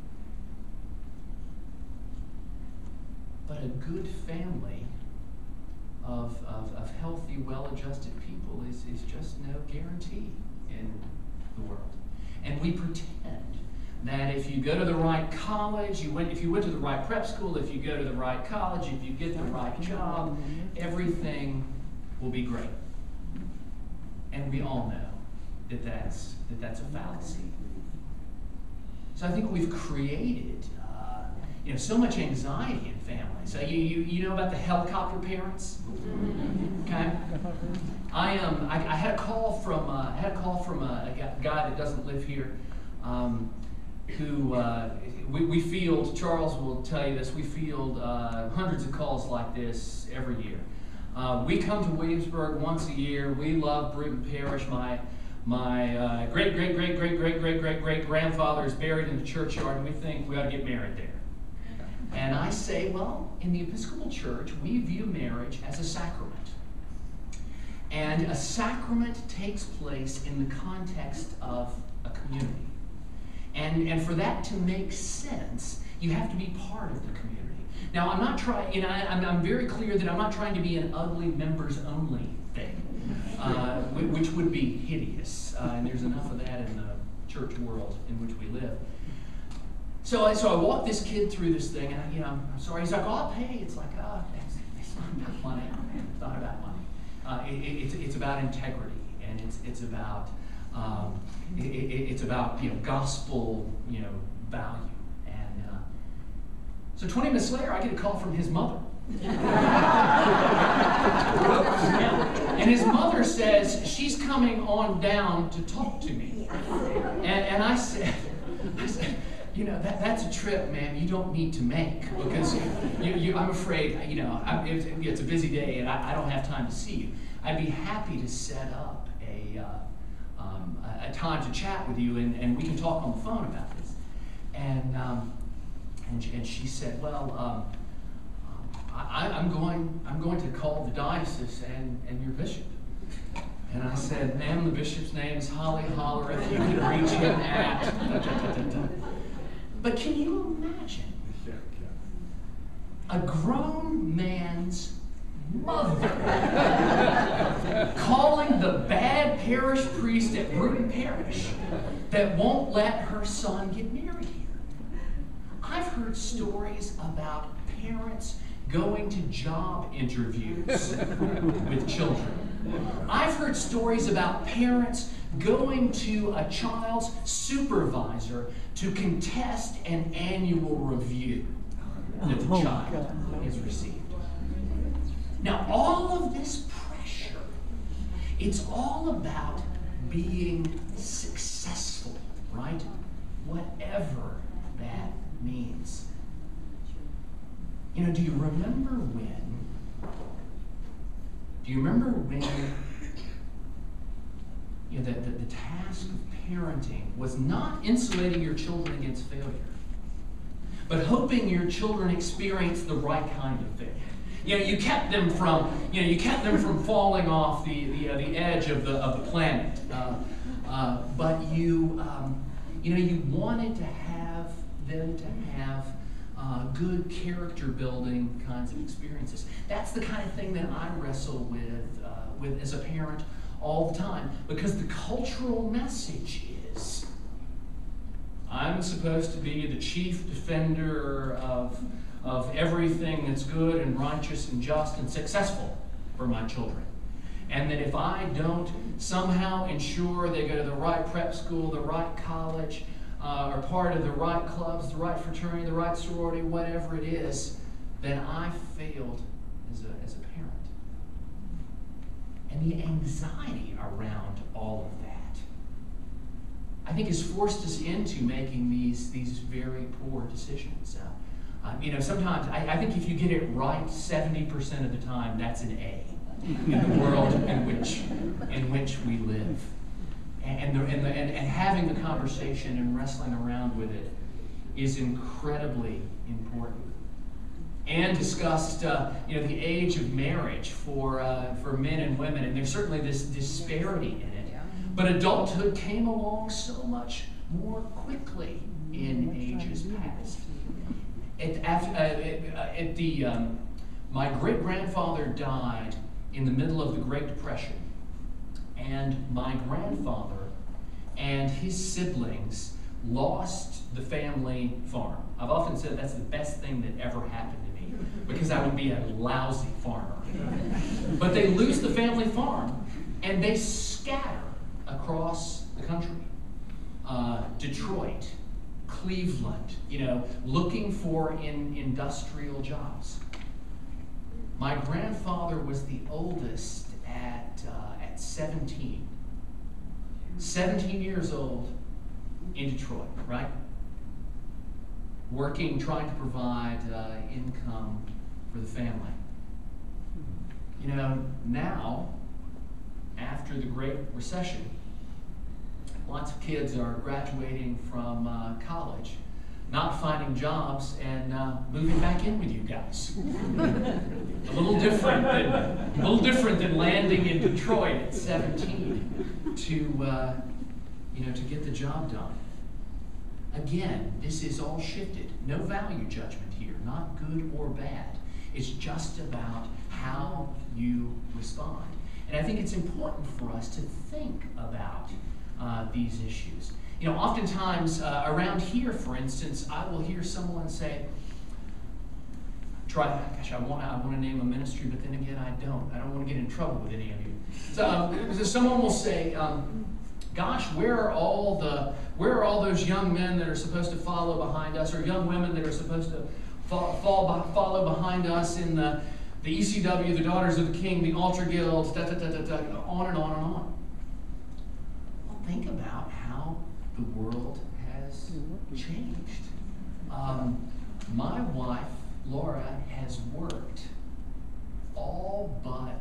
S3: a good family of healthy, well-adjusted people is just no guarantee in the world. And we pretend that if you go to the right college, if you went to the right prep school, if you go to the right college, if you get the right job, everything will be great. And we all know that that's a fallacy. So I think we've created so much anxiety in families. So you know about the helicopter parents? Okay. I had a call from a guy that doesn't live here, who we field. Charles will tell you this. We field hundreds of calls like this every year. We come to Williamsburg once a year. We love Bruton Parish. My great grandfather is buried in the churchyard, and we think we ought to get married there. And I say, well, in the Episcopal Church, we view marriage as a sacrament. And a sacrament takes place in the context of a community. And for that to make sense, you have to be part of the community. Now, I'm not trying, I'm very clear that I'm not trying to be an ugly members-only thing, which would be hideous. And there's enough of that in the church world in which we live. So I walk this kid through this thing, and I'm sorry. He's like, "Oh, I'll pay." It's like, it's not about money. It's not about money. It's about integrity, and it's about gospel value. And so 20 minutes later, I get a call from his mother. And his mother says she's coming on down to talk to me. And I said, that's a trip, ma'am, you don't need to make, because I'm afraid, it's a busy day and I don't have time to see you. I'd be happy to set up a time to chat with you, and we can talk on the phone about this. And she said, well, I'm going to call the diocese and your bishop. And I said, ma'am, the bishop's name is Holly Holler, if you could reach him at... But can you imagine a grown man's mother calling the bad parish priest at Bruton Parish that won't let her son get married here? I've heard stories about parents going to job interviews with children. I've heard stories about parents going to a child's supervisor to contest an annual review that the child has received. Now, all of this pressure, it's all about being successful, right? Whatever that means. You know, do you remember when you know, the task of parenting was not insulating your children against failure, but hoping your children experience the right kind of failure? You know, you kept them from falling off the edge of the planet, but you wanted to have them to have good character building kinds of experiences. That's the kind of thing that I wrestle with as a parent all the time, because the cultural message is, I'm supposed to be the chief defender of everything that's good and righteous and just and successful for my children. And that if I don't somehow ensure they go to the right prep school, the right college, are part of the right clubs, the right fraternity, the right sorority, whatever it is, then I failed as a parent. And the anxiety around all of that, I think, has forced us into making these very poor decisions. You know, sometimes I think if you get it right 70% of the time, that's an A in the world in which we live. And having the conversation and wrestling around with it is incredibly important. Anne discussed, the age of marriage for men and women, and there's certainly this disparity in it. But adulthood came along so much more quickly in ages past. My great-grandfather died in the middle of the Great Depression, and my grandfather and his siblings lost the family farm. I've often said that's the best thing that ever happened to me, because I would be a lousy farmer. But they lose the family farm, and they scatter across the country. Detroit, Cleveland, looking for industrial jobs. My grandfather was the oldest at 17. 17 years old in Detroit, right? Working, trying to provide income for the family. Now, after the Great Recession, lots of kids are graduating from college, not finding jobs, and moving back in with you guys. A little different than landing in Detroit at 17 to get the job done. Again, this is all shifted. No value judgment here, not good or bad. It's just about how you respond. And I think it's important for us to think about these issues. Oftentimes around here, for instance, I will hear someone say, I want to name a ministry, but then again, I don't want to get in trouble with any of you. So someone will say, gosh, where are all those young men that are supposed to follow behind us, or young women that are supposed to follow behind us in the ECW, the Daughters of the King, the Altar Guild, on and on and on. Well, think about how the world has changed. My wife, Laura, has worked all but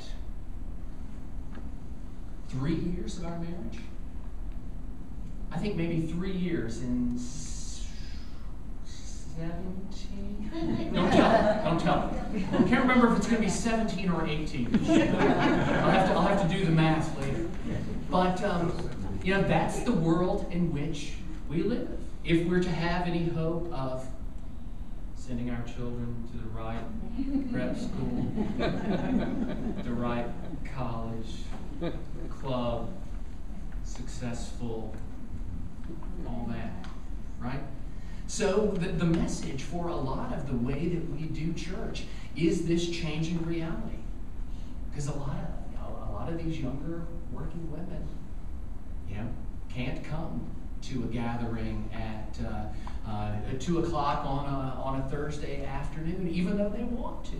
S3: 3 years of our marriage. I think maybe 3 years in 17? Don't tell me. I can't remember if it's going to be 17 or 18. I'll have to do the math later. But, that's the world in which we live. If we're to have any hope of sending our children to the right prep school, the right college, club, successful, all that, right? So the message for a lot of the way that we do church is this changing reality. Because a lot of these younger working women, can't come to a gathering at 2 o'clock on a Thursday afternoon, even though they want to.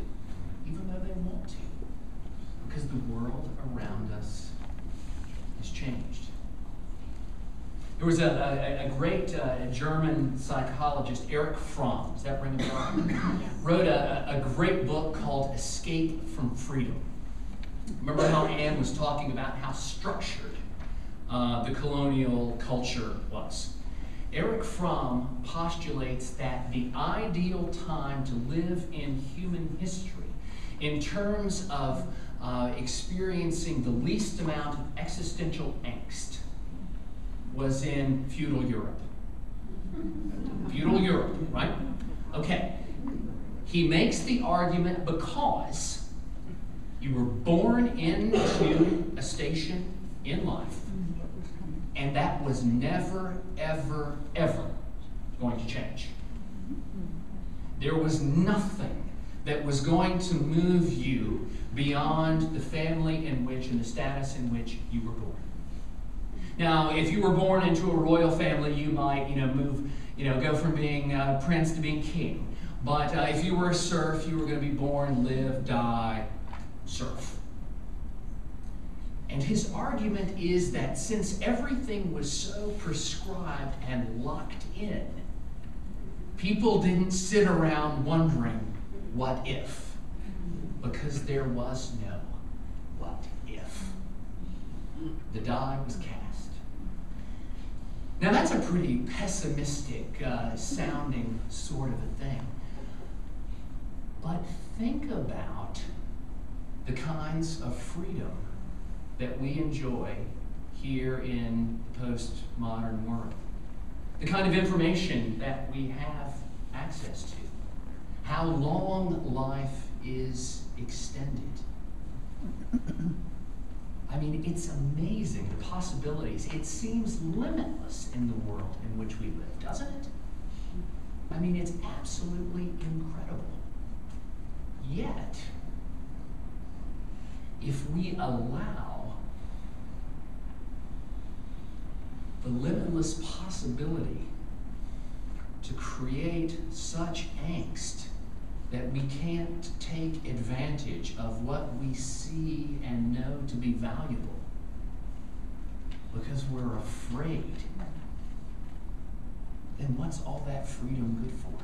S3: Because the world around us has changed. There was a great German psychologist, Erich Fromm, does that ring a bell? Wrote a great book called Escape from Freedom. Remember how Anne was talking about how structured the colonial culture was. Erich Fromm postulates that the ideal time to live in human history in terms of experiencing the least amount of existential angst was in feudal Europe. Feudal Europe, right? Okay. He makes the argument because you were born into a station in life, and that was never, ever, ever going to change. There was nothing that was going to move you beyond the family in which and the status in which you were born. Now, if you were born into a royal family, you might, move, go from being prince to being king. But if you were a serf, you were going to be born, live, die, serf. And his argument is that since everything was so prescribed and locked in, people didn't sit around wondering, what if? Because there was no what if. The die was cast. Now that's a pretty pessimistic sounding sort of a thing. But think about the kinds of freedom that we enjoy here in the postmodern world. The kind of information that we have access to. How long life is extended. I mean, it's amazing, the possibilities. It seems limitless in the world in which we live, doesn't it? I mean, it's absolutely incredible. Yet, if we allow the limitless possibility to create such angst that we can't take advantage of what we see and know to be valuable because we're afraid, then what's all that freedom good for?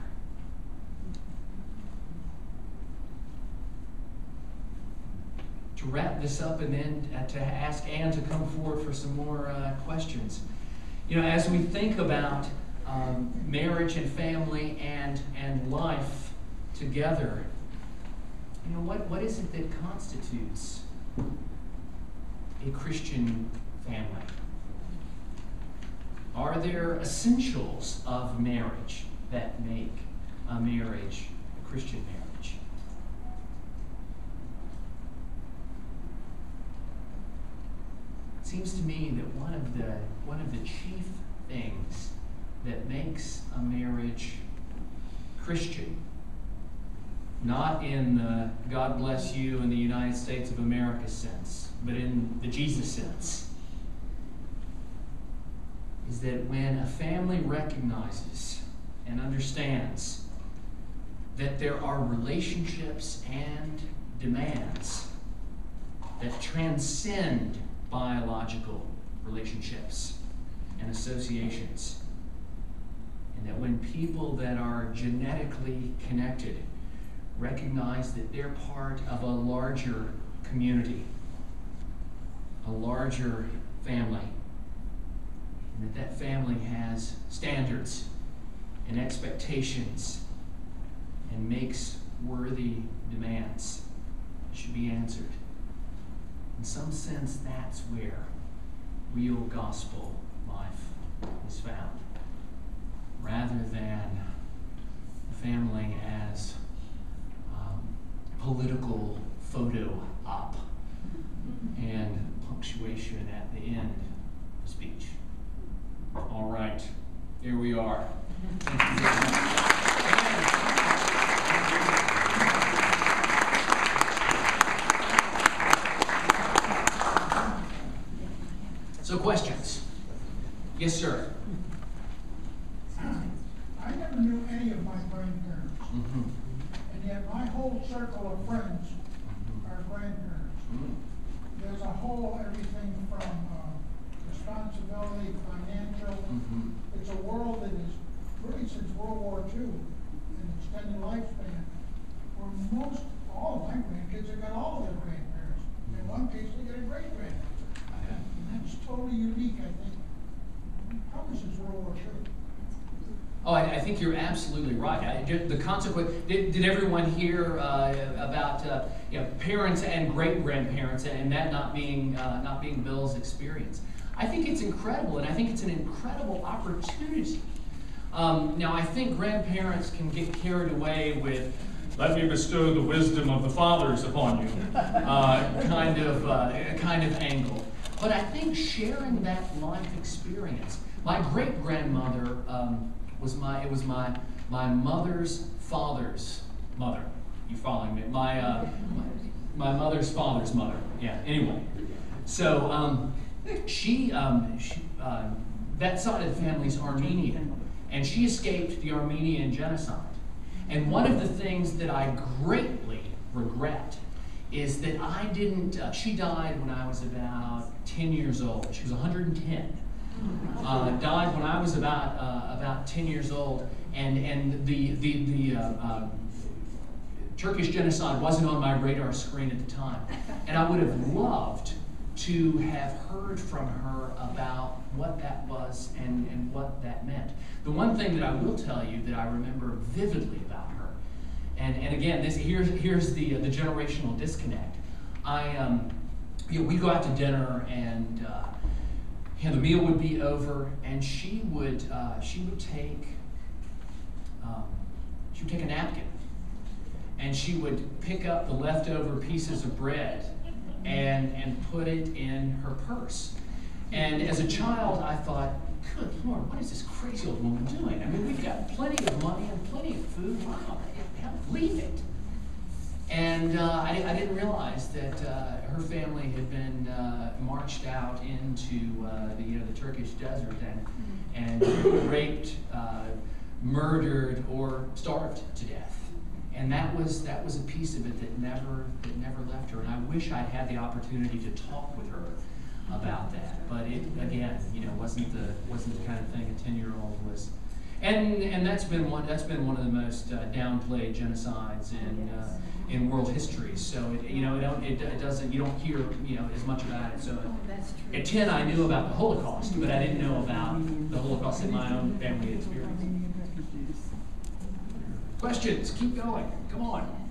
S3: To wrap this up and then to ask Anne to come forward for some more questions. As we think about marriage and family and life together, what is it that constitutes a Christian family? Are there essentials of marriage that make a marriage a Christian marriage? It seems to me that one of the chief things that makes a marriage Christian, not in the God bless you in the United States of America sense, but in the Jesus sense, is that when a family recognizes and understands that there are relationships and demands that transcend biological relationships and associations, and that when people that are genetically connected recognize that they're part of a larger community, a larger family, and that family has standards and expectations and makes worthy demands should be answered. In some sense, that's where real gospel life is found, rather than the family as political photo op and punctuation at the end of the speech. All right, here we are. Thank you very much. So questions? Yes, sir.
S4: I never knew any of my grandparents,
S3: Mm-hmm.
S4: and yet my whole circle of friends are grandparents.
S3: Mm-hmm.
S4: There's a whole everything from responsibility, financial.
S3: Mm-hmm.
S4: It's a world that is really since World War II, an extended lifespan, where all of my grandkids have got all of their grandparents. In one case, they get a great-grandparent. And that's totally unique, I think. Probably since World War II.
S3: Oh, I think you're absolutely right. The consequence. Did everyone hear about parents and great grandparents, and that not being Bill's experience? I think it's incredible, and I think it's an incredible opportunity. Now, I think grandparents can get carried away with "let me bestow the wisdom of the fathers upon you" kind of angle. But I think sharing that life experience. My great grandmother. Was my mother's father's mother. You following me? My mother's father's mother. Yeah. Anyway, so she that side of the family is Armenian, and she escaped the Armenian genocide. And one of the things that I greatly regret is that I didn't. She died when I was about 10 years old. She was 110. Died when I was about 10 years old, and the Turkish genocide wasn't on my radar screen at the time. And I would have loved to have heard from her about what that was and what that meant. The one thing that I will tell you that I remember vividly about her, and again, here's the generational disconnect. We'd go out to dinner, and the meal would be over, and she would take a napkin, and she would pick up the leftover pieces of bread and put it in her purse. And as a child, I thought, good Lord, what is this crazy old woman doing? I mean, we've got plenty of money and plenty of food. Wow, leave it. And I didn't realize that her family had been marched out into the Turkish desert and raped, murdered, or starved to death. And that was a piece of it that never left her. And I wish I'd had the opportunity to talk with her about that. But it again, wasn't the kind of thing a 10-year-old was. And that's been one of the most downplayed genocides in world history. So you don't hear as much about it. So at 10, I knew about the Holocaust, but I didn't know about the Holocaust that my own family experienced. Questions? Keep going. Come on,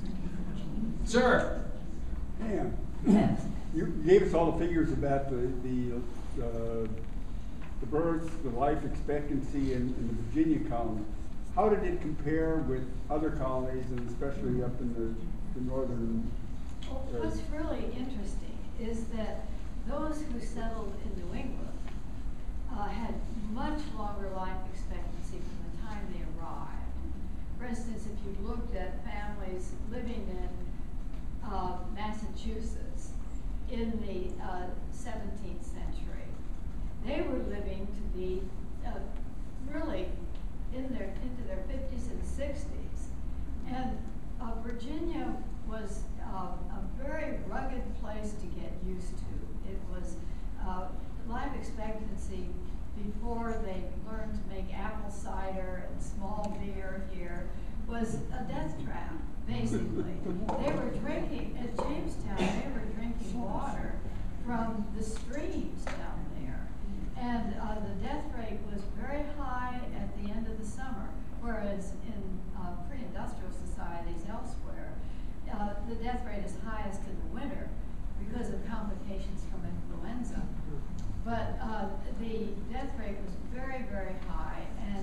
S3: sir.
S5: Yeah. You gave us all the figures about the births, the life expectancy in the Virginia colony. How did it compare with other colonies, and especially up in the northern?
S2: What's really interesting is that those who settled in New England had much longer life expectancy from the time they arrived. For instance, if you looked at families living in Massachusetts in the 17th century, they were living to be really into their 50s and 60s. And Virginia was a very rugged place to get used to. It was life expectancy before they learned to make apple cider and small beer here was a death trap, basically. They were drinking, at Jamestown, they were drinking water from the streams down there. And the death rate was very high at the end of the summer, whereas in pre-industrial societies elsewhere, the death rate is highest in the winter because of complications from influenza. But the death rate was very, very high, and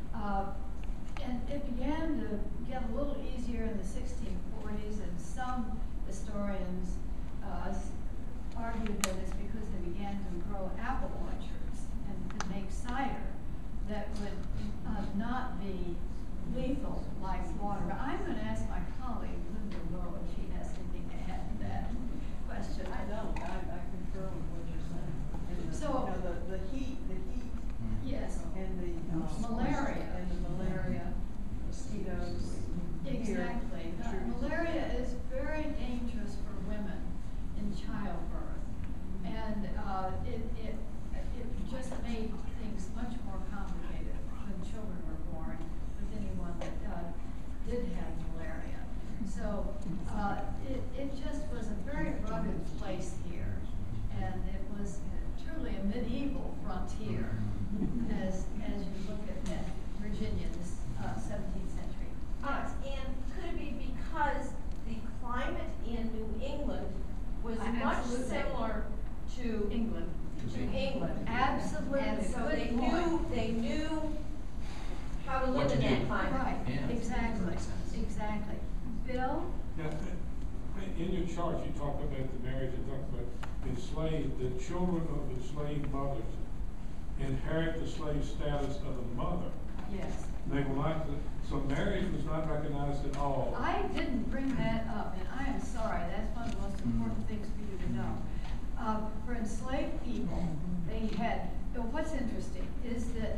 S2: it began to get a little easier in the 1640s, and some historians argued that it's because they began to grow apple orchards and to make cider that would not be lethal like water. I'm going to ask my colleague, Linda Lowe, if she has anything to add to that question.
S6: I don't. I concur with what you're saying. And
S2: So-
S6: you know, the heat,
S2: Yes.
S6: and the
S2: Malaria.
S6: and the malaria, mosquitoes.
S2: Exactly. Malaria is very dangerous for women in childbirth, and it just made things much more complicated when children were born with anyone that did have malaria. So it just was a very rugged place here, and it was truly a medieval frontier as you look at Virginia, this 17th century. Yes.
S7: And could it be because the climate in New England was much
S2: Absolutely.
S7: similar to
S2: England.
S7: England?
S2: Absolutely.
S7: And so
S2: Good point.
S7: they knew how to
S3: What
S7: live
S3: to
S7: in that
S3: do.
S7: climate.
S2: Right,
S3: Yeah.
S2: exactly,
S3: Makes sense.
S2: exactly. Bill?
S8: Now, in your chart, you talk about the marriage, you talk about enslaved, the children of enslaved mothers inherit the slave status of the mother.
S2: Yes.
S8: They will not, so marriage was not recognized at all.
S2: I didn't bring that up, and I am sorry, that's one of the most important things for you to know. For enslaved people, they had, what's interesting is that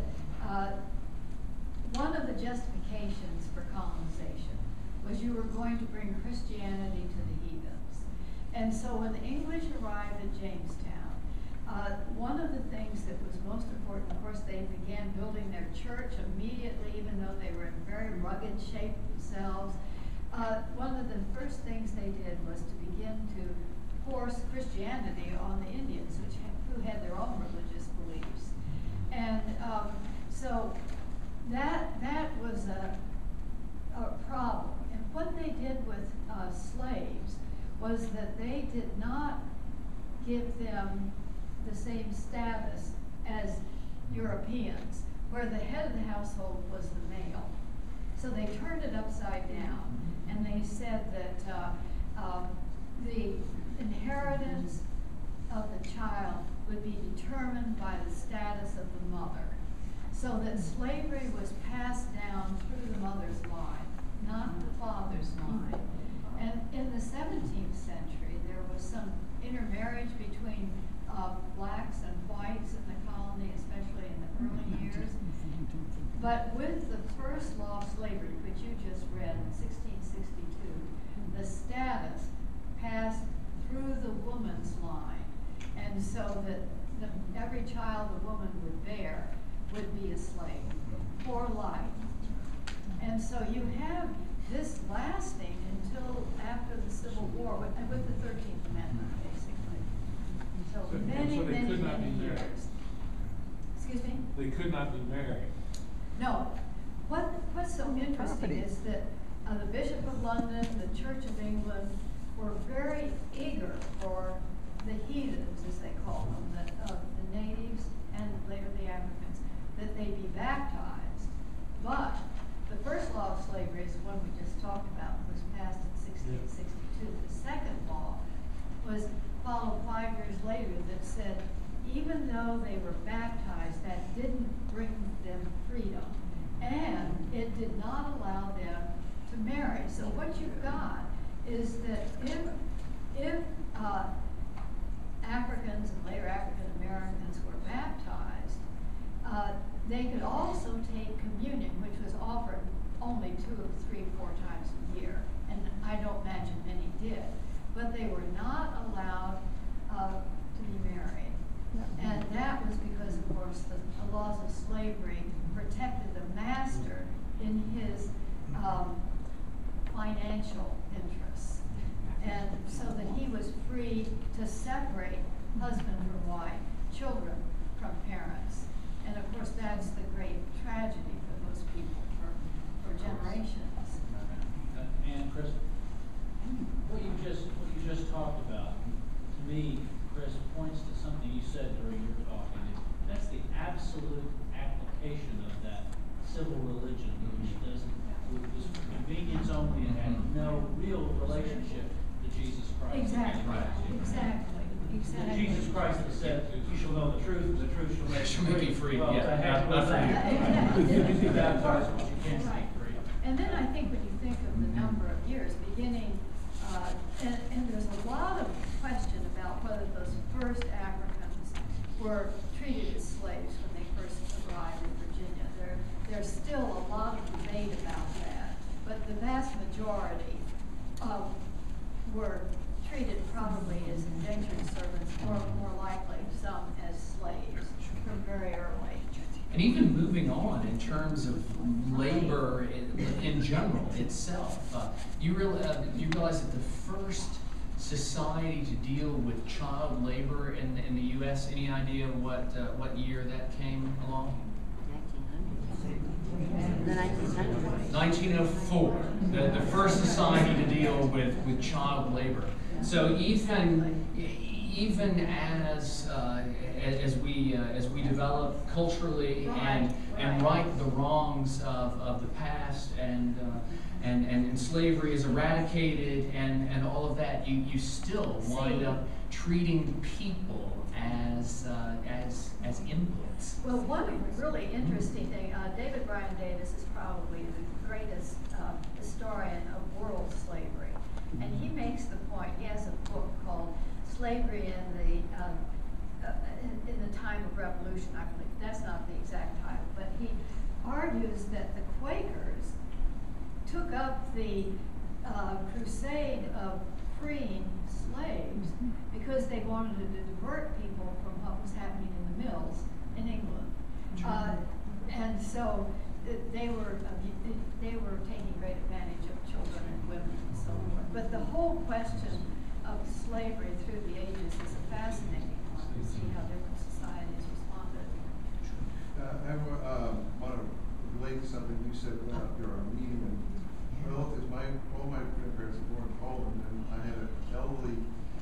S2: one of the justifications for colonization was you were going to bring Christianity to the heathens. And so when the English arrived at Jamestown, one of the things that was most important, of course, they began building their church immediately, even though they were in very rugged shape themselves. One of the first things they did was to begin to force Christianity on the Indians, who had their own religious beliefs. And so that was a problem. And what they did with slaves was that they did not give them the same status as Europeans, where the head of the household was the male. So they turned it upside down, and they said that the inheritance of the child would be determined by the status of the mother. So that slavery was passed down through the mother's line, not the father's line. And in the 17th century, there was some intermarriage between blacks and whites in the colony, especially in the early years. But with the first law of slavery, which you just read in 1662, the status passed through the woman's line. And so that every child a woman would bear would be a slave for life. And so you have this lasting until after the Civil War, with the 13th Amendment, basically. So
S8: So
S2: many,
S8: they
S2: many,
S8: could not
S2: many
S8: be married.
S2: years. Excuse me?
S8: They could not be married.
S2: No. What's so interesting is that the Bishop of London, the Church of England, were very eager for the heathens, as they call them, the natives and later the Africans, that they be baptized. But the first law of slavery is the one we just talked about, was passed in 1662. The second law was followed 5 years later that said, even though they were baptized, that didn't bring them freedom. And it did not allow them to marry. So what you've got is that if Africans and later African Americans were baptized, they could also take communion, which was offered only 2 or 3 or 4 times a year. And I don't imagine many did. But they were not allowed to be married. And that was because, of course, the laws of slavery protected the master in his financial interests. And so that he was free to separate husband from wife, children from parents. And of course, that's the great tragedy for those people. generations.
S1: And Chris, what you just talked about, to me, Chris, points to something you said during your talk, and that's the absolute application of that civil religion, which was for convenience only and had no real relationship to Jesus Christ.
S2: Exactly,
S1: Exactly.
S2: exactly.
S1: Jesus Christ has said, "You shall know the truth, and the truth shall make you free." Well,
S3: Yeah,
S1: to heck with
S3: not for
S1: that.
S3: you.
S1: You can be baptized, but you can't
S2: Right.
S1: be free.
S2: And then I think when you think of the number of years, beginning, and there's a lot of question about whether those first Africans were treated as slaves when they first arrived in Virginia. There's still a lot of debate about that, but the vast majority were treated probably as indentured servants, or more likely some as slaves from very early.
S3: And even moving on in terms of labor in general itself, you realize that the first society to deal with child labor in the U.S., any idea what year that came along?
S9: The 1900s.
S3: 1904, the first society to deal with child labor. So even as we develop culturally and right the wrongs of the past and slavery is eradicated and all of that, you still wind up treating people as inputs.
S2: Well, one really interesting thing, David Bryan Davis is probably the greatest historian of world slavery. And he makes the point, he has a book called Slavery in the Time of Revolution, I believe. That's not the exact title, but he argues that the Quakers took up the crusade of freeing slaves because they wanted to divert people from what was happening in the mills in England. And so they were taking great advantage of children and women and so forth. But the whole question of slavery through the ages is a fascinating one to see how different societies responded.
S10: I want to relate to something you said about your Armenian relatives. All my grandparents were born in Poland, and I had an elderly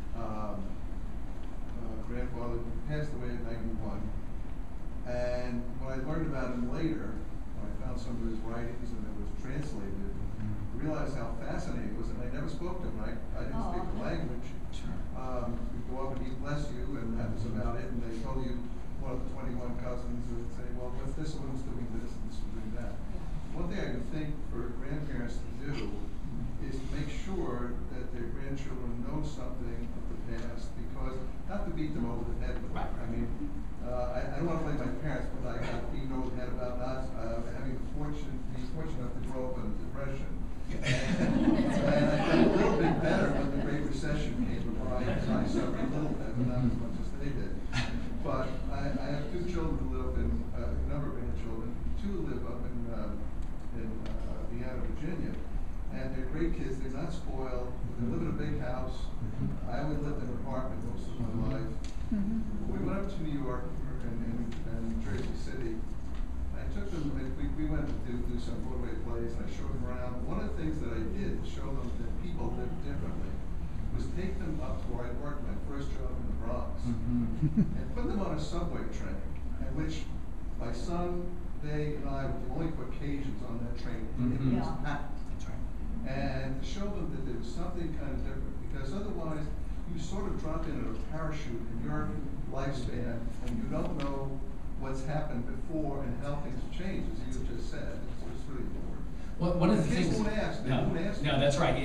S10: grandfather who passed away at 91. And when I learned about him later, when I found some of his writings and it was translated, I realized how fascinating it was. And I never spoke to him. I didn't speak the language. You go up and he bless you, and that was about it. And they told you one of the 21 cousins would say, well, if this one was doing this and this was doing that. One thing I would think for grandparents to do is to make sure that their grandchildren know something of the past, because not to beat them over the head with it. I mean, I don't want to blame my parents, but I got beaten over the head about not being fortunate enough to grow up in a depression. And I got a little bit better when the Great Recession came, where I suffered a little bit, but not as much as they did. But I have two children who live in, a number of grandchildren. Two live up in Vienna, Virginia. And they're great kids. They're not spoiled. They live in a big house. I always lived in an apartment most of my life. We went up to New York and Jersey City. I took them, we went to do some Broadway plays, and I showed them around. One of the things that I did to show them that people live differently was take them up to where I worked, my first job in the Bronx, and put them on a subway train, in which my son, they, and I were the only Caucasians on that train. It was packed. And to show them that there was something kind of different, because otherwise you sort of drop in a parachute in your lifespan and you don't know what's happened before and how things have changed, as you just said. It's really important.
S3: Well, one of the
S10: kids
S3: things.
S10: Won't ask.
S3: No, that's right.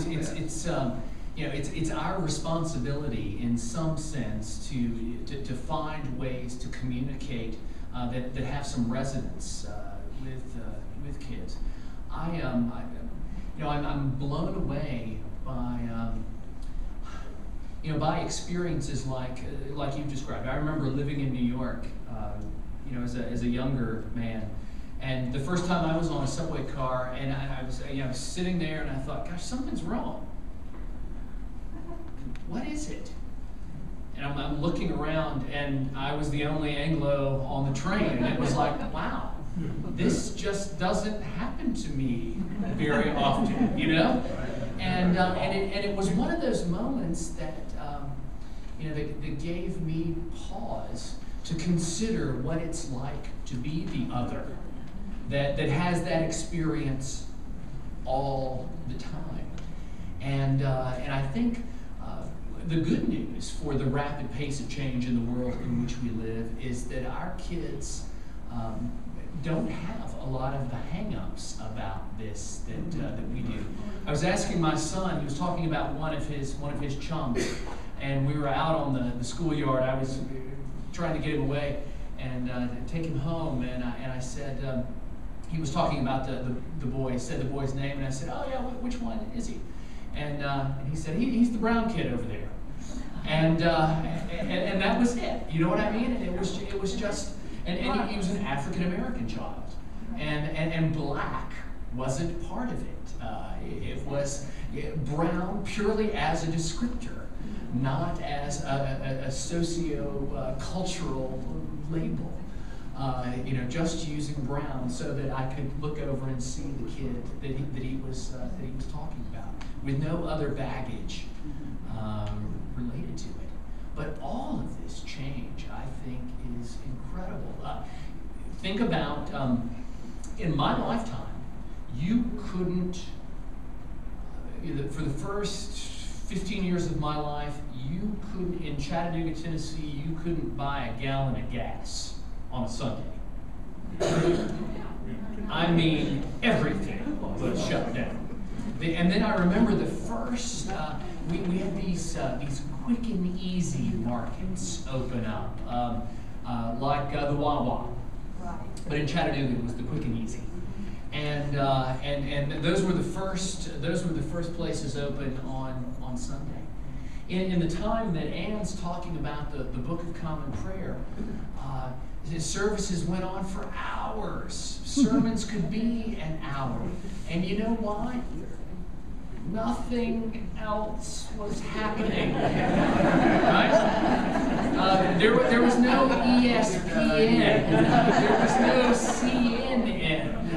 S3: It's our responsibility in some sense to find ways to communicate that have some resonance with kids. I'm blown away by experiences like you've described. I remember living in New York, as a younger man, and the first time I was on a subway car, and I was sitting there, and I thought, gosh, something's wrong. What is it? And I'm looking around, and I was the only Anglo on the train, and it was like, wow, This just doesn't happen to me very often, you know? And it was one of those moments that, that gave me pause to consider what it's like to be the other, that has that experience all the time. And I think the good news for the rapid pace of change in the world in which we live is that our kids don't have a lot of the hang-ups about this that we do. I was asking my son, he was talking about one of his chums, and we were out on the schoolyard. I was trying to get him away and take him home, and I said, he was talking about the boy. He said the boy's name, and I said, oh yeah, which one is he? And he said, he's the brown kid over there. And that was it. You know what I mean? And it was just, and he was an African American child, and black wasn't part of it. It was brown purely as a descriptor, not as a socio-cultural label. Just using brown so that I could look over and see the kid that he was talking about, with no other baggage related to it. But all of this change, I think, is incredible. Think about, in my lifetime, you couldn't, for the first 15 years of my life, you couldn't, in Chattanooga, Tennessee, you couldn't buy a gallon of gas on a Sunday. I mean, everything was shut down. And then I remember the first, we had these quick and easy markets open up, like the Wawa. But in Chattanooga, it was the quick and easy. And those were the first places open on Sunday. In the time that Ann's talking about the Book of Common Prayer, his services went on for hours. Sermons could be an hour. And you know why? Nothing else was happening. Right? There was no ESPN. There was no CNN.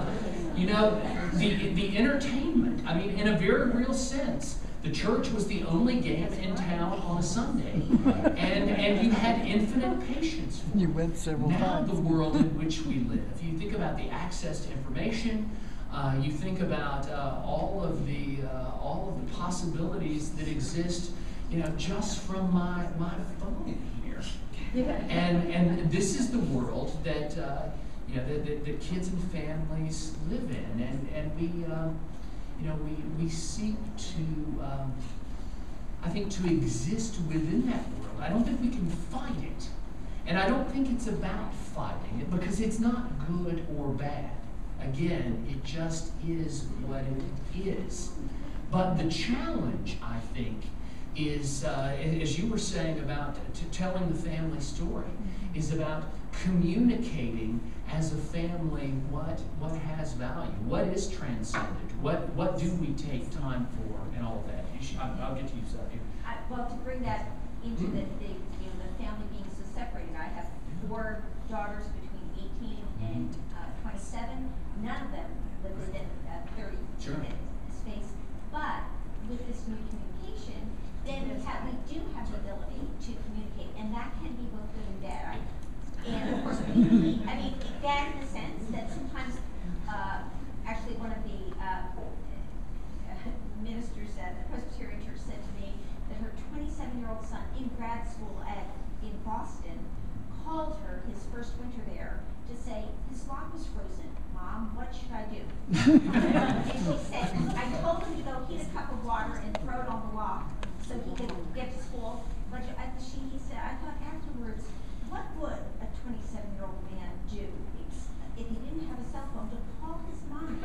S3: The entertainment, I mean, in a very real sense, the church was the only game in town on a Sunday, and you had infinite patience for it.
S11: You went several
S3: now
S11: times.
S3: The world in which we live, you think about the access to information, you think about all of the possibilities that exist, just from my phone here.
S2: Yeah.
S3: And this is the world that that kids and families live in, and we seek to, I think, to exist within that world. I don't think we can fight it. And I don't think it's about fighting it, because it's not good or bad. Again, it just is what it is. But the challenge, I think, is, as you were saying about telling the family story, is about communicating as a family what has value, what is transcendent, what do we take time for, and all of that. I'll get to you, Zach.
S7: Well, to bring that into the family being so separated, I have 4 daughters between 18 and 27. None of them live within 30 minute space. But with this new communication, then we do have the ability to communicate, and that can be both good and bad. And of course, bad in the sense that sometimes, actually one of the ministers at the Presbyterian Church said to me that her 27-year-old son in grad school in Boston called her his first winter there to say, his lock was frozen. Mom, what should I do? And he said, I told him to go heat a cup of water and throw it on the lock so he could get to school. But he said, I thought afterwards, what would a 27-year-old man do if he didn't have a cell phone to call his mom?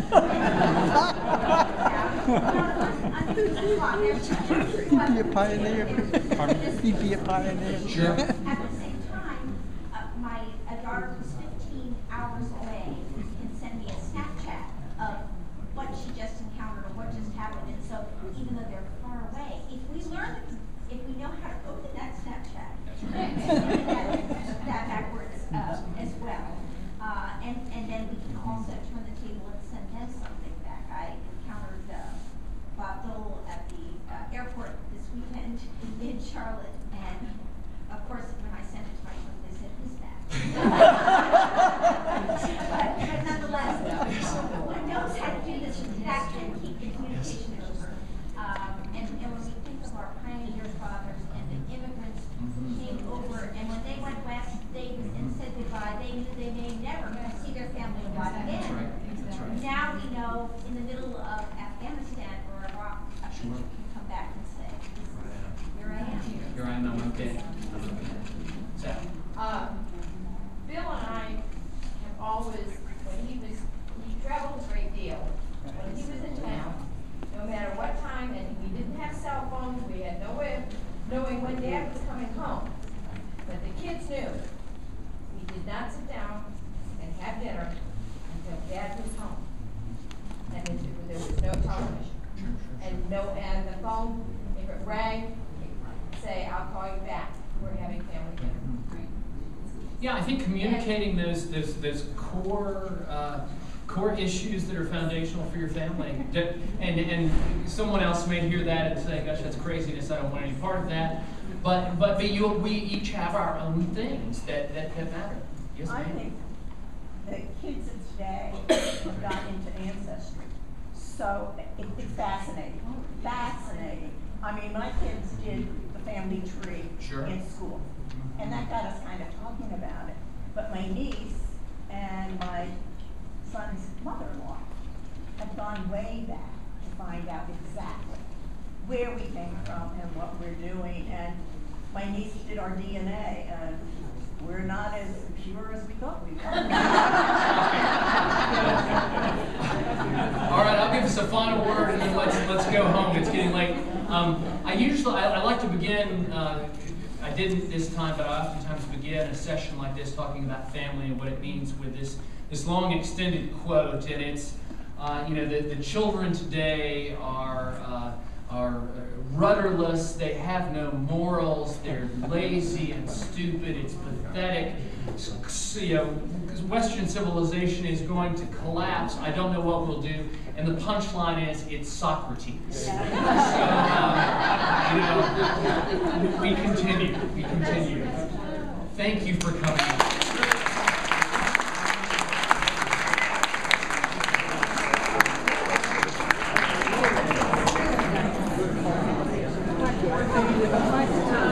S11: He'd be a pioneer. He'd be a pioneer.
S3: Sure.
S7: At the same time, my daughter who's 15 hours away can send me a Snapchat of what she just encountered or what just happened. And so even though they're far away, if we know how to open that Snapchat, that backwards as well. And
S12: knowing when Dad was coming home. But the kids knew we did not sit down and have dinner until Dad was home. And there was no television. And the phone, if it rang, say, I'll call you back. We're having family dinner.
S3: Yeah, I think communicating those core issues that are foundational for your family, and someone else may hear that and say, "Gosh, that's craziness. I don't want any part of that." But we each have our own things that matter. Yes,
S6: I
S3: ma'am.
S6: think the kids of today have gotten into ancestry. So it's fascinating. Fascinating. I mean, my kids did the family tree in school. And that got us kind of talking about it. But my niece and my son's mother-in-law have gone way back to find out exactly where we came from and what we're doing. And my niece did our DNA, and we're not as pure as we thought we were.
S3: All right, I'll give us a final word and then let's go home. It's getting late. I like to begin. I didn't this time, but I oftentimes begin a session like this talking about family and what it means with this long extended quote. And it's the children today are rudderless. They have no morals. They're lazy and stupid. It's pathetic. Western civilization is going to collapse. I don't know what we'll do. And the punchline is, it's Socrates. So, we continue. Thank you for coming.
S11: Thank you.